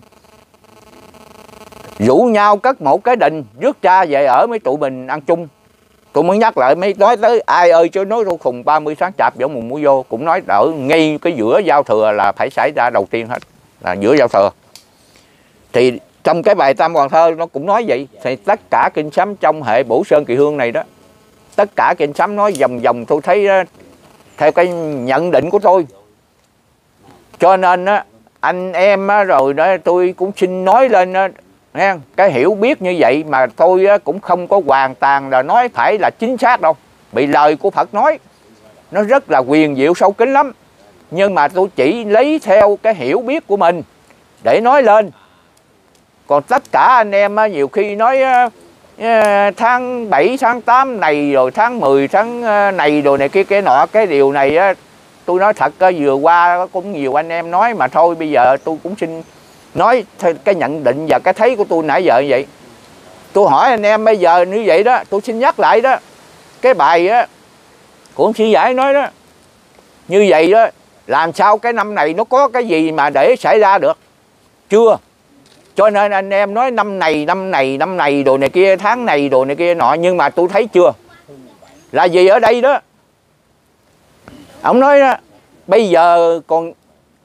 Speaker 1: Rủ nhau cất một cái đình. Rước cha về ở mấy tụi mình ăn chung. Tôi muốn nhắc lại mấy nói tới ai ơi chứ nói tôi khùng ba mươi tháng chạp giữa mùng mũi vô. Cũng nói ở ngay cái giữa giao thừa là phải xảy ra đầu tiên hết. Là giữa giao thừa. Thì trong cái bài Tam Hoàng Thơ nó cũng nói vậy. Thì tất cả kinh sấm trong hệ Bổ Sơn Kỳ Hương này đó. Tất cả kinh sấm nói vòng vòng tôi thấy theo cái nhận định của tôi. Cho nên á, anh em á, rồi đó tôi cũng xin nói lên á, nghe, cái hiểu biết như vậy mà tôi á, cũng không có hoàn toàn là nói phải là chính xác đâu. Bị lời của Phật nói nó rất là quyền diệu sâu kín lắm. Nhưng mà tôi chỉ lấy theo cái hiểu biết của mình để nói lên. Còn tất cả anh em á, nhiều khi nói á, tháng bảy, tháng tám này rồi tháng mười, tháng này rồi này kia cái nọ. Cái điều này á, tôi nói thật vừa qua cũng nhiều anh em nói mà thôi bây giờ tôi cũng xin nói cái nhận định và cái thấy của tôi nãy giờ như vậy. Tôi hỏi anh em bây giờ như vậy đó, tôi xin nhắc lại đó. Cái bài á của ông Sĩ Giải nói đó. Như vậy đó, làm sao cái năm này nó có cái gì mà để xảy ra được? Chưa. Cho nên anh em nói năm này, năm này, năm này đồ này kia, tháng này đồ này kia nọ. Nhưng mà tôi thấy chưa. Là gì ở đây đó. Ông nói đó, bây giờ còn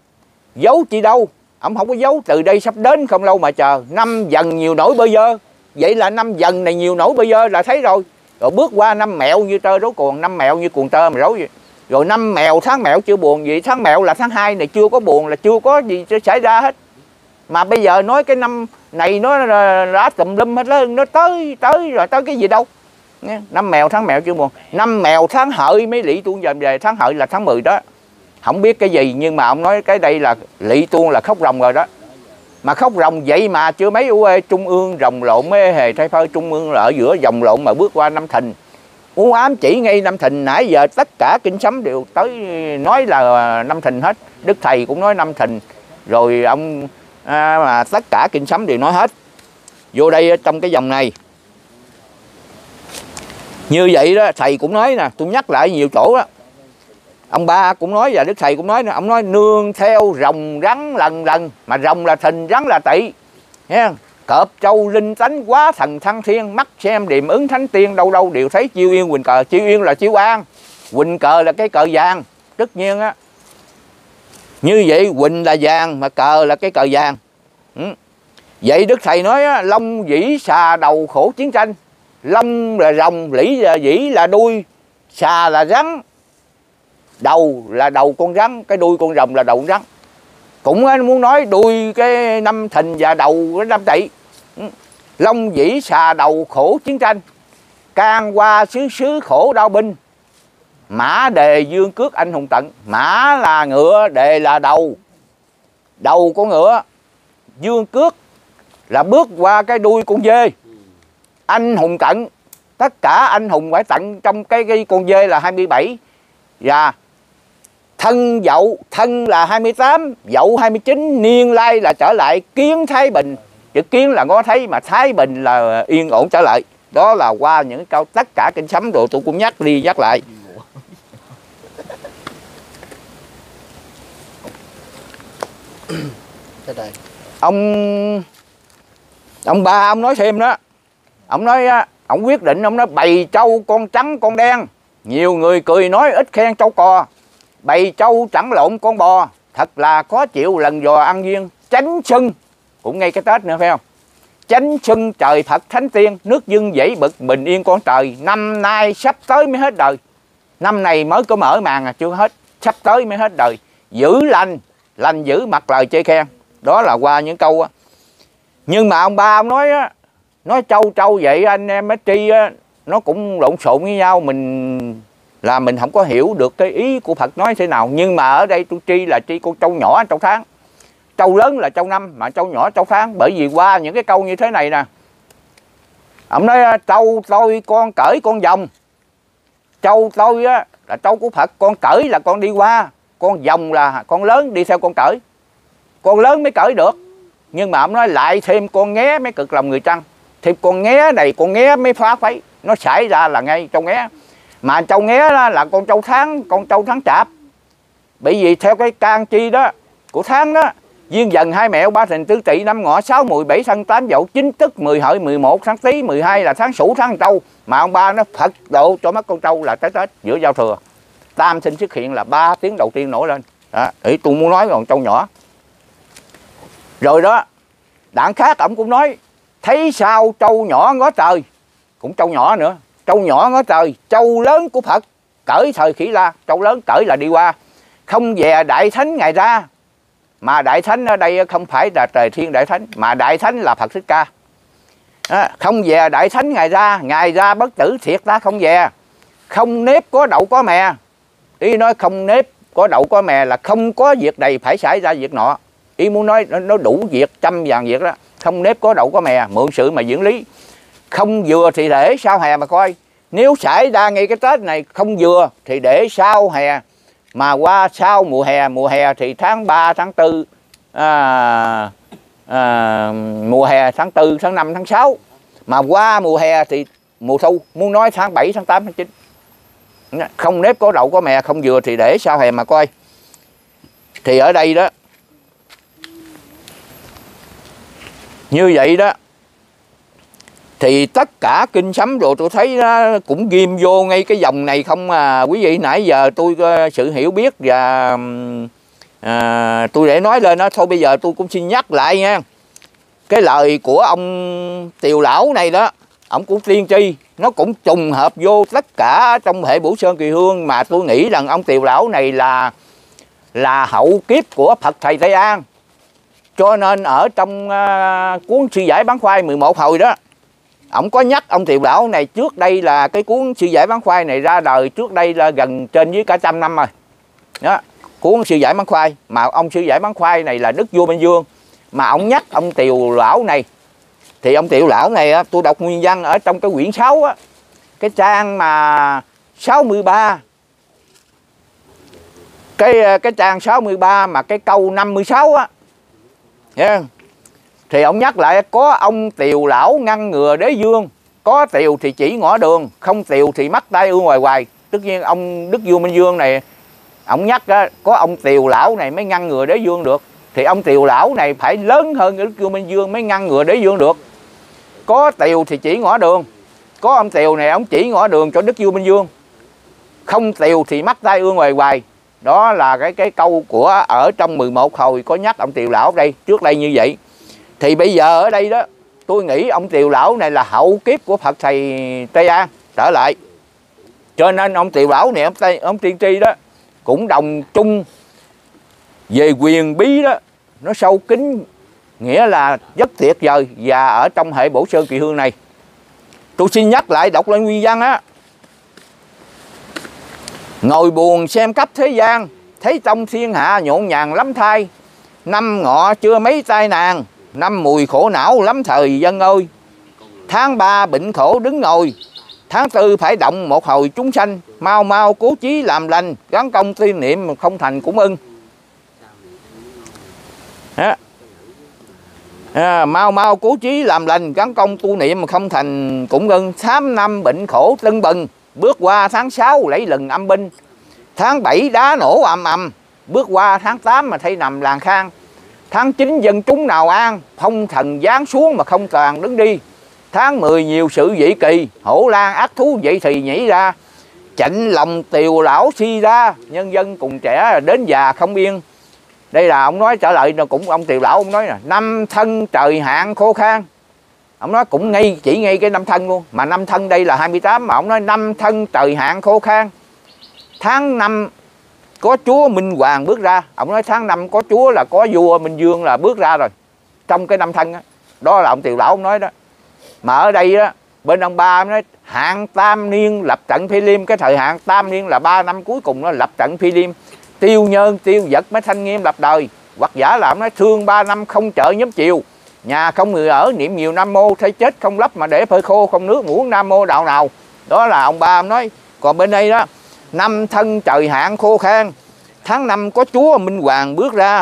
Speaker 1: giấu chi đâu. Ông không có giấu, từ đây sắp đến không lâu mà chờ. Năm dần nhiều nỗi bơ vơ. vậy là năm Dần này nhiều nổi bây giờ là thấy rồi. Rồi bước qua năm Mẹo như tơ rối cuồng, năm Mẹo như cuồng tơ mà rối vậy. Rồi năm Mèo, tháng Mẹo chưa buồn gì, tháng Mẹo là tháng hai này chưa có buồn, là chưa có gì xảy ra hết. Mà bây giờ nói cái năm này nó đã tùm lum hết đó, nó tới tới rồi tới cái gì đâu. Năm Mèo, tháng Mẹo chưa buồn. Năm Mèo, tháng Hợi mới Lỵ Tuôn dần về, tháng Hợi là tháng mười đó. Không biết cái gì nhưng mà ông nói cái đây là Lỵ Tuôn là khóc rồng rồi đó. Mà khóc rồng vậy mà chưa mấy u ê, trung ương rồng lộn mới hề thay phơi, trung ương là ở giữa dòng lộn mà bước qua năm Thìn. Muốn ám chỉ ngay năm Thìn, nãy giờ tất cả kinh sấm đều tới nói là năm Thìn hết. Đức Thầy cũng nói năm Thìn. Rồi ông à, mà tất cả kinh sấm đều nói hết. Vô đây trong cái dòng này. Như vậy đó, Thầy cũng nói nè, tôi nhắc lại nhiều chỗ đó. Ông ba cũng nói và Đức Thầy cũng nói, ông nói nương theo rồng rắn lần lần. Mà rồng là Thìn, rắn là Tỵ. Nghe không? Cọp trâu linh tánh quá thần thăng thiên, mắt xem điềm ứng thánh tiên, đâu đâu đều thấy chiêu yên quỳnh cờ. Chiêu yên là chiêu an, quỳnh cờ là cái cờ vàng. Tất nhiên á, như vậy quỳnh là vàng mà cờ là cái cờ vàng. Ừ. Vậy Đức Thầy nói á, long dĩ xà đầu khổ chiến tranh. Long là rồng, lĩ là dĩ là đuôi, xà là rắn, đầu là đầu con rắn, cái đuôi con rồng là đầu con rắn. Cũng muốn nói đuôi cái năm Thìn và đầu cái năm Tỵ. Long dĩ xà đầu khổ chiến tranh, can qua xứ xứ khổ đao binh. Mã đề dương cước anh hùng tận. Mã là ngựa, đề là đầu, đầu con ngựa. Dương cước là bước qua cái đuôi con dê. Anh hùng tận, tất cả anh hùng phải tận trong cái, cái con dê là hai mươi bảy. Và thân dậu, thân là hai mươi tám, dậu hai mươi chín, niên lai là trở lại, kiến thái bình. Chữ kiến là ngó thấy, mà thái bình là yên ổn trở lại. Đó là qua những câu tất cả kinh sấm rồi tôi cũng nhắc đi nhắc lại. Ông ông ba ông nói thêm đó. Ông nói ông quyết định, ông nói bầy trâu con trắng con đen. Nhiều người cười nói ít khen trâu cò. Bầy trâu chẳng lộn con bò, thật là khó chịu lần dò ăn duyên. Chánh xuân, cũng ngay cái Tết nữa phải không? Chánh xuân trời Phật thánh tiên, nước dưng dãy bực bình yên con trời. Năm nay sắp tới mới hết đời. Năm này mới có mở màn à, chưa hết, sắp tới mới hết đời. Giữ lành, lành giữ mặc lời chê khen. Đó là qua những câu á. Nhưng mà ông ba ông nói á, nói trâu trâu vậy anh em mấy tri á, nó cũng lộn xộn với nhau. Mình là mình không có hiểu được cái ý của Phật nói thế nào. Nhưng mà ở đây tôi tri là tri con trâu nhỏ trâu tháng. Trâu lớn là trâu năm, mà trâu nhỏ trâu tháng. Bởi vì qua những cái câu như thế này nè, ông nói trâu tôi con cởi con dòng. Trâu tôi á là trâu của Phật, con cởi là con đi qua, con dòng là con lớn đi theo con cởi. Con lớn mới cởi được. Nhưng mà ông nói lại thêm con nghé mới cực lòng người trăng. Thêm con nghé này, con nghé mới phá phấy. Nó xảy ra là ngay trâu nghé. Mà trâu nghé đó là con trâu tháng, con trâu tháng chạp. Bởi vì theo cái can chi đó của tháng đó, Diên Dần hai Mẹo ba Thìn Tứ Tỵ năm Ngọ sáu mười bảy thân tám Dậu chín Tức mười Hợi mười một tháng Tý mười hai là tháng Sửu tháng Trâu. Mà ông ba nó Phật độ cho mắt con trâu là tới Tết giữa giao thừa. Tam sinh xuất hiện là ba tiếng đầu tiên nổi lên. Đó, ý tôi muốn nói còn trâu nhỏ. Rồi đó, đảng khác ông cũng nói thấy sao trâu nhỏ ngó trời, cũng trâu nhỏ nữa. Trâu nhỏ ngó trời, trâu lớn của Phật cởi thời Khỉ La. Trâu lớn cởi là đi qua, không về đại thánh ngày ra. Mà đại thánh ở đây không phải là trời thiên đại thánh, mà đại thánh là Phật Thích Ca. À, không về đại thánh ngày ra, ngày ra bất tử thiệt ta không về. Không nếp có đậu có mè. Ý nói không nếp có đậu có mè là không có việc này phải xảy ra việc nọ. Ý muốn nói nó, nó đủ việc, trăm vàng việc đó. Không nếp có đậu có mè, mượn sự mà diễn lý. Không vừa thì để sau hè mà coi. Nếu xảy ra ngay cái Tết này không vừa thì để sau hè. Mà qua sau mùa hè, mùa hè thì tháng ba, tháng tư, à, à, mùa hè tháng tư, tháng năm, tháng sáu. Mà qua mùa hè thì mùa thu, muốn nói tháng bảy, tháng tám, tháng chín. Không nếp có đậu có mè, không vừa thì để sau hè mà coi. Thì ở đây đó, như vậy đó, thì tất cả kinh sấm rồi tôi thấy nó cũng ghim vô ngay cái dòng này không à. Quý vị nãy giờ tôi sự hiểu biết và à, tôi để nói lên đó thôi. Bây giờ tôi cũng xin nhắc lại nha. cái lời của ông Tiều Lão này đó, ông cũng tiên tri, nó cũng trùng hợp vô tất cả trong hệ Bửu Sơn Kỳ Hương. Mà tôi nghĩ rằng ông Tiều Lão này là là hậu kiếp của Phật Thầy Tây An. Cho nên ở trong uh, cuốn Sư Giải Bán Khoai mười một hồi đó, ông có nhắc ông Tiều Lão này trước đây là cái cuốn Sư Giải Bán Khoai này ra đời trước đây là gần trên dưới cả trăm năm rồi. Đó, cuốn Sư Giải Bán Khoai, mà ông Sư Giải Bán Khoai này là Đức Vua Minh Vương. Mà ông nhắc ông Tiều Lão này, thì ông Tiều Lão này tôi đọc nguyên văn ở trong cái quyển sáu á, cái trang mà sáu mươi ba, cái cái trang sáu mươi ba mà cái câu năm mươi sáu á, yeah. Thì ông nhắc lại có ông Tiều Lão ngăn ngừa đế vương, có Tiều thì chỉ ngõ đường, không Tiều thì mắc tay ương hoài hoài. Tất nhiên ông Đức Vua Minh Vương này ông nhắc á, có ông Tiều Lão này mới ngăn ngừa đế vương được. Thì ông Tiều Lão này phải lớn hơn Đức Vua Minh Vương mới ngăn ngừa đế vương được. Có Tiều thì chỉ ngõ đường, có ông Tiều này ông chỉ ngõ đường cho Đức Vua Minh Vương, không Tiều thì mắc tay ương hoài hoài. Đó là cái cái câu của ở trong mười một hồi có nhắc ông Tiều Lão đây trước đây như vậy. Thì bây giờ ở đây đó, tôi nghĩ ông Tiều Lão này là hậu kiếp của Phật Thầy Tây An trở lại. Cho nên ông Tiều Lão này, ông, Tây, ông tiên tri đó cũng đồng chung về quyền bí đó, nó sâu kín, nghĩa là rất tuyệt vời. Và ở trong hệ Bửu Sơn Kỳ Hương này, tôi xin nhắc lại đọc lên nguyên văn á. Ngồi buồn xem khắp thế gian, thấy trong thiên hạ nhộn nhàng lắm thay. Năm ngọ chưa mấy tai nạn, năm mùi khổ não lắm thời dân ơi. Tháng ba bệnh khổ đứng ngồi, tháng tư phải động một hồi chúng sanh. Mau mau cố chí làm lành, gắn công tiên niệm không thành cũng ưng. Đó. À, mau mau cố chí làm lành, gắn công tu niệm không thành cũng ưng. Tám năm bệnh khổ tưng bừng, bước qua tháng sáu lấy lần âm binh. Tháng bảy đá nổ ầm ầm, bước qua tháng tám mà thấy nằm làng khang. Tháng chín dân chúng nào an, phong thần giáng xuống mà không toàn đứng đi. Tháng mười nhiều sự dị kỳ, hổ lang ác thú vậy thì nhảy ra. Chạnh lòng Tiều Lão si ra, nhân dân cùng trẻ đến già không yên. Đây là ông nói trả lời, cũng ông Tiều Lão ông nói nè, năm thân trời hạn khô khan. Ông nói cũng ngay, chỉ ngay cái năm thân luôn. Mà năm thân đây là hai mươi tám, mà ông nói năm thân trời hạn khô khan. Tháng năm có chúa Minh Hoàng bước ra. Ông nói tháng năm có chúa là có vua Minh Vương là bước ra rồi, trong cái năm thân đó. Đó là ông Tiều Lão ông nói đó. Mà ở đây đó, bên ông ba ông nói hạn tam niên lập trận Phi Liêm. Cái thời hạn tam niên là ba năm cuối cùng nó lập trận Phi Liêm. Tiêu nhân tiêu vật mới thanh nghiêm lập đời. Hoặc giả là ông nói thương ba năm không chợ nhóm chiều, nhà không người ở niệm nhiều nam mô, thấy chết không lấp mà để phơi khô, không nước muỗng nam mô đạo nào. Đó là ông ba ông nói. Còn bên đây đó, năm thân trời hạn khô khan, tháng năm có chúa Minh Hoàng bước ra.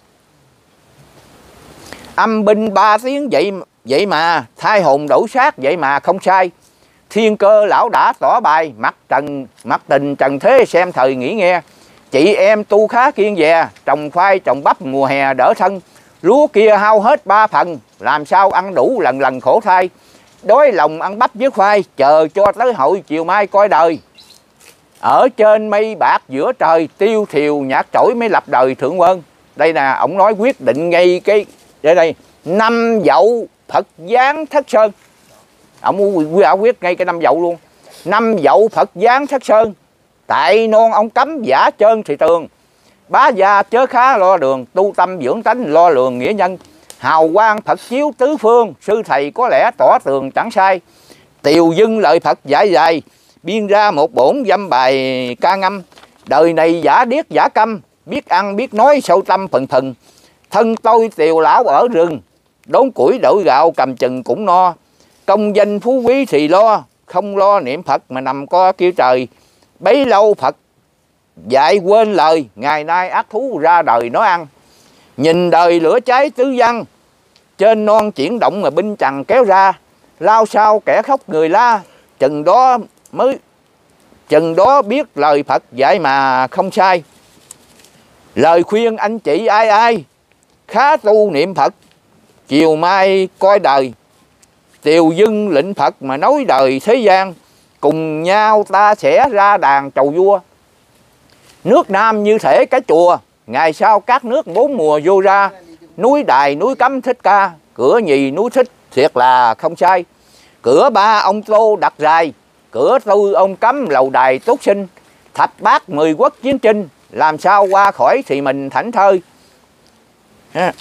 Speaker 1: Âm binh ba tiếng vậy vậy mà thai hồn đổi xác, vậy mà không sai. Thiên cơ lão đã tỏ bài, mặt trần mặt tình trần thế xem thời nghĩ nghe. Chị em tu khá kiên dè, trồng khoai trồng bắp mùa hè đỡ thân. Lúa kia hao hết ba phần, làm sao ăn đủ lần lần khổ thai. Đói lòng ăn bắp với khoai, chờ cho tới hội chiều mai coi đời. Ở trên mây bạc giữa trời, tiêu thiều nhạc trỗi mới lập đời thượng quân. Đây nè, ông nói quyết định ngay cái đây đây năm dậu Phật giáng Thất Sơn. Ông quy ảo quyết ngay cái năm dậu luôn. Năm dậu Phật giáng Thất Sơn, tại non ông cấm giả trơn thì tường. Bá gia chớ khá lo đường, tu tâm dưỡng tánh lo lường nghĩa nhân. Hào quang Phật chiếu tứ phương, sư thầy có lẽ tỏ tường chẳng sai. Tiều dưng lời Phật giải dài, biên ra một bổn dăm bài ca ngâm. Đời này giả điếc giả câm, biết ăn biết nói sâu tâm phần phần. Thân tôi Tiều Lão ở rừng, đốn củi đổi gạo cầm chừng cũng no. Công danh phú quý thì lo, không lo niệm Phật mà nằm co kêu trời. Bấy lâu Phật dạy quên lời, ngày nay ác thú ra đời nó ăn. Nhìn đời lửa cháy tứ văn, trên non chuyển động mà binh chằng kéo ra. Lao sao kẻ khóc người la, chừng đó mới chừng đó biết lời Phật dạy mà không sai. Lời khuyên anh chị ai ai, khá tu niệm Phật, chiều mai coi đời. Tiều dưng lệnh Phật mà nói đời thế gian, cùng nhau ta sẽ ra đàn chầu vua. Nước Nam như thể cái chùa, ngày sau các nước bốn mùa vô ra. Núi Đài núi Cấm Thích Ca, cửa nhì núi Thích, thiệt là không sai. Cửa ba ông Tô đặt dài, cửa tư ông Cấm lầu đài tốt sinh, thập bát mười quốc chiến trinh, làm sao qua khỏi thì mình thảnh thơi. Ha.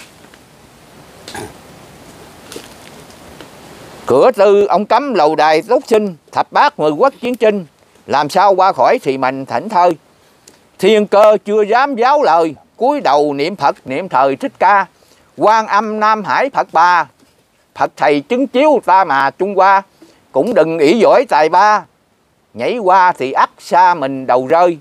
Speaker 1: Cửa tư ông Cấm lầu đài tốt sinh, thập bát mười quốc chiến trinh, làm sao qua khỏi thì mình thảnh thơi. Thiên Cơ chưa dám giáo lời, cúi đầu niệm Phật niệm thời Thích Ca. Quan Âm Nam Hải Phật Bà, Phật thầy chứng chiếu ta mà chung qua. Cũng đừng ỷ giỏi tài ba, nhảy qua thì ắt xa mình đầu rơi.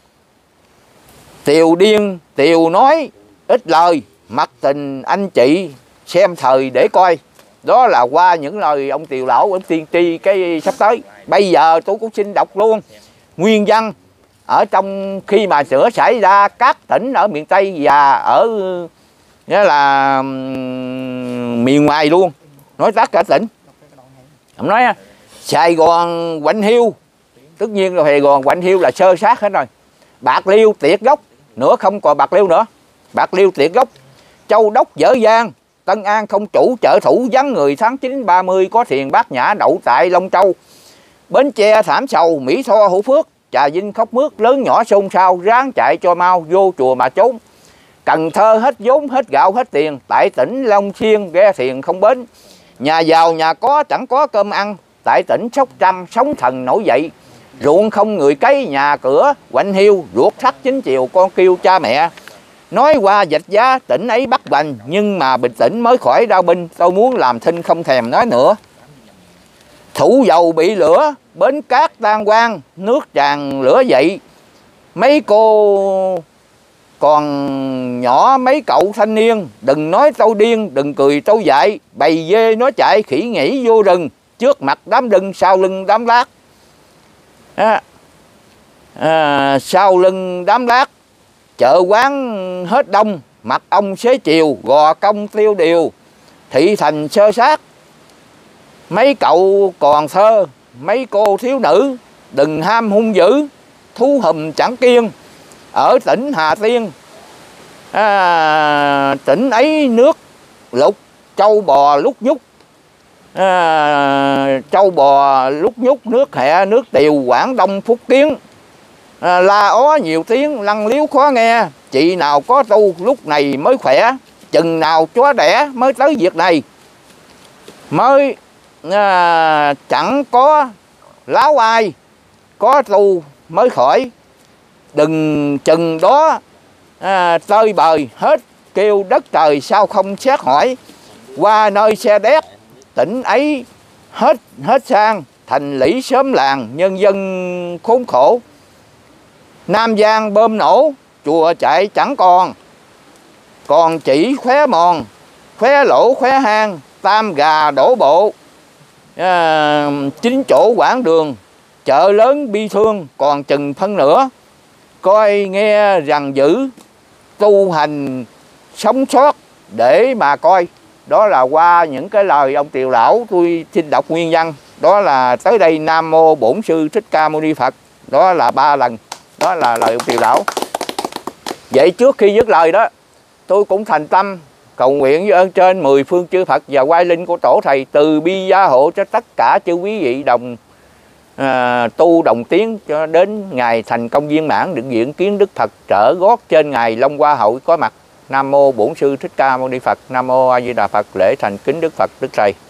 Speaker 1: Tiều điên tiều nói ít lời, mặc tình anh chị xem thời để coi. Đó là qua những lời ông Tiều Lão, ông tiên tri cái sắp tới. Bây giờ tôi cũng xin đọc luôn nguyên văn ở trong khi mà sửa xảy ra các tỉnh ở miền Tây và ở nghĩa là miền ngoài luôn, nói tất cả tỉnh. Ông nói Sài Gòn Quạnh Hiu, tất nhiên là Sài Gòn Quạnh Hiu là sơ sát hết rồi. Bạc Liêu Tiệt Gốc nữa, không còn Bạc Liêu nữa, Bạc Liêu Tiệt Gốc. Châu Đốc dở dang, Tân An không chủ, chợ thủ vắng người, tháng chín ba mươi có thiền Bát Nhã đậu tại Long Châu. Bến Tre thảm sầu, Mỹ Tho Hữu Phước, Trà Vinh khóc mướt, lớn nhỏ xôn xao, ráng chạy cho mau vô chùa mà trốn. Cần Thơ hết vốn hết gạo hết tiền, tại tỉnh Long Xuyên ghe thuyền không bến. Nhà giàu nhà có chẳng có cơm ăn, tại tỉnh Sóc Trăng sóng thần nổi dậy. Ruộng không người cấy, nhà cửa Quạnh Hiu, ruột thắt chính chiều con kêu cha mẹ. Nói qua dịch giá tỉnh ấy bắt bành, nhưng mà bình tĩnh mới khỏi đau binh. Tôi muốn làm thinh không thèm nói nữa. Thủ dầu bị lửa, bến cát tan quang, nước tràn lửa dậy. Mấy cô còn nhỏ mấy cậu thanh niên, đừng nói tâu điên, đừng cười tâu dại. Bầy dê nó chạy khỉ nhảy vô rừng, trước mặt đám đưng sau lưng đám lát. À, à, sau lưng đám lát, chợ quán hết đông, mặt ông xế chiều, gò công tiêu điều, thị thành sơ sát. Mấy cậu còn thơ, mấy cô thiếu nữ, đừng ham hung dữ, thú hùm chẳng kiêng. Ở tỉnh Hà Tiên, à, tỉnh ấy nước lục, trâu bò lúc nhúc, à, trâu bò lúc nhúc, nước hẹ nước tiều, Quảng Đông Phúc Kiến. À, la ó nhiều tiếng, lăng liếu khó nghe, chị nào có tu lúc này mới khỏe, chừng nào chó đẻ mới tới việc này. Mới à, chẳng có láo ai, có tu mới khỏi. Đừng chừng đó à, tơi bời hết, kêu đất trời sao không xét hỏi. Qua nơi xe đét, tỉnh ấy hết hết sang, thành lũy xóm làng, nhân dân khốn khổ. Nam Giang bơm nổ, chùa chạy chẳng còn, còn chỉ khóe mòn, khóe lỗ khóe hang, tam gà đổ bộ. À, chính chỗ quảng đường, chợ lớn bi thương, còn chừng phân nữa. Coi nghe rằng dữ, tu hành sống sót để mà coi. Đó là qua những cái lời ông Tiều Lão, tôi xin đọc nguyên văn. Đó là tới đây Nam Mô Bổn Sư Thích Ca Mâu Ni Phật. Đó là ba lần. Đó là lời ông Tiều Lão. Vậy trước khi dứt lời đó, tôi cũng thành tâm cầu nguyện với ơn trên mười phương chư Phật và quay linh của tổ thầy từ bi gia hộ cho tất cả chư quý vị đồng à, tu đồng tiến cho đến ngày thành công viên mãn, được diện kiến Đức Phật trở gót trên ngày Long Hoa hội có mặt. Nam Mô Bổn Sư Thích Ca Mâu Ni Phật. Nam Mô A Di Đà Phật. Lễ thành kính Đức Phật Đức Thầy.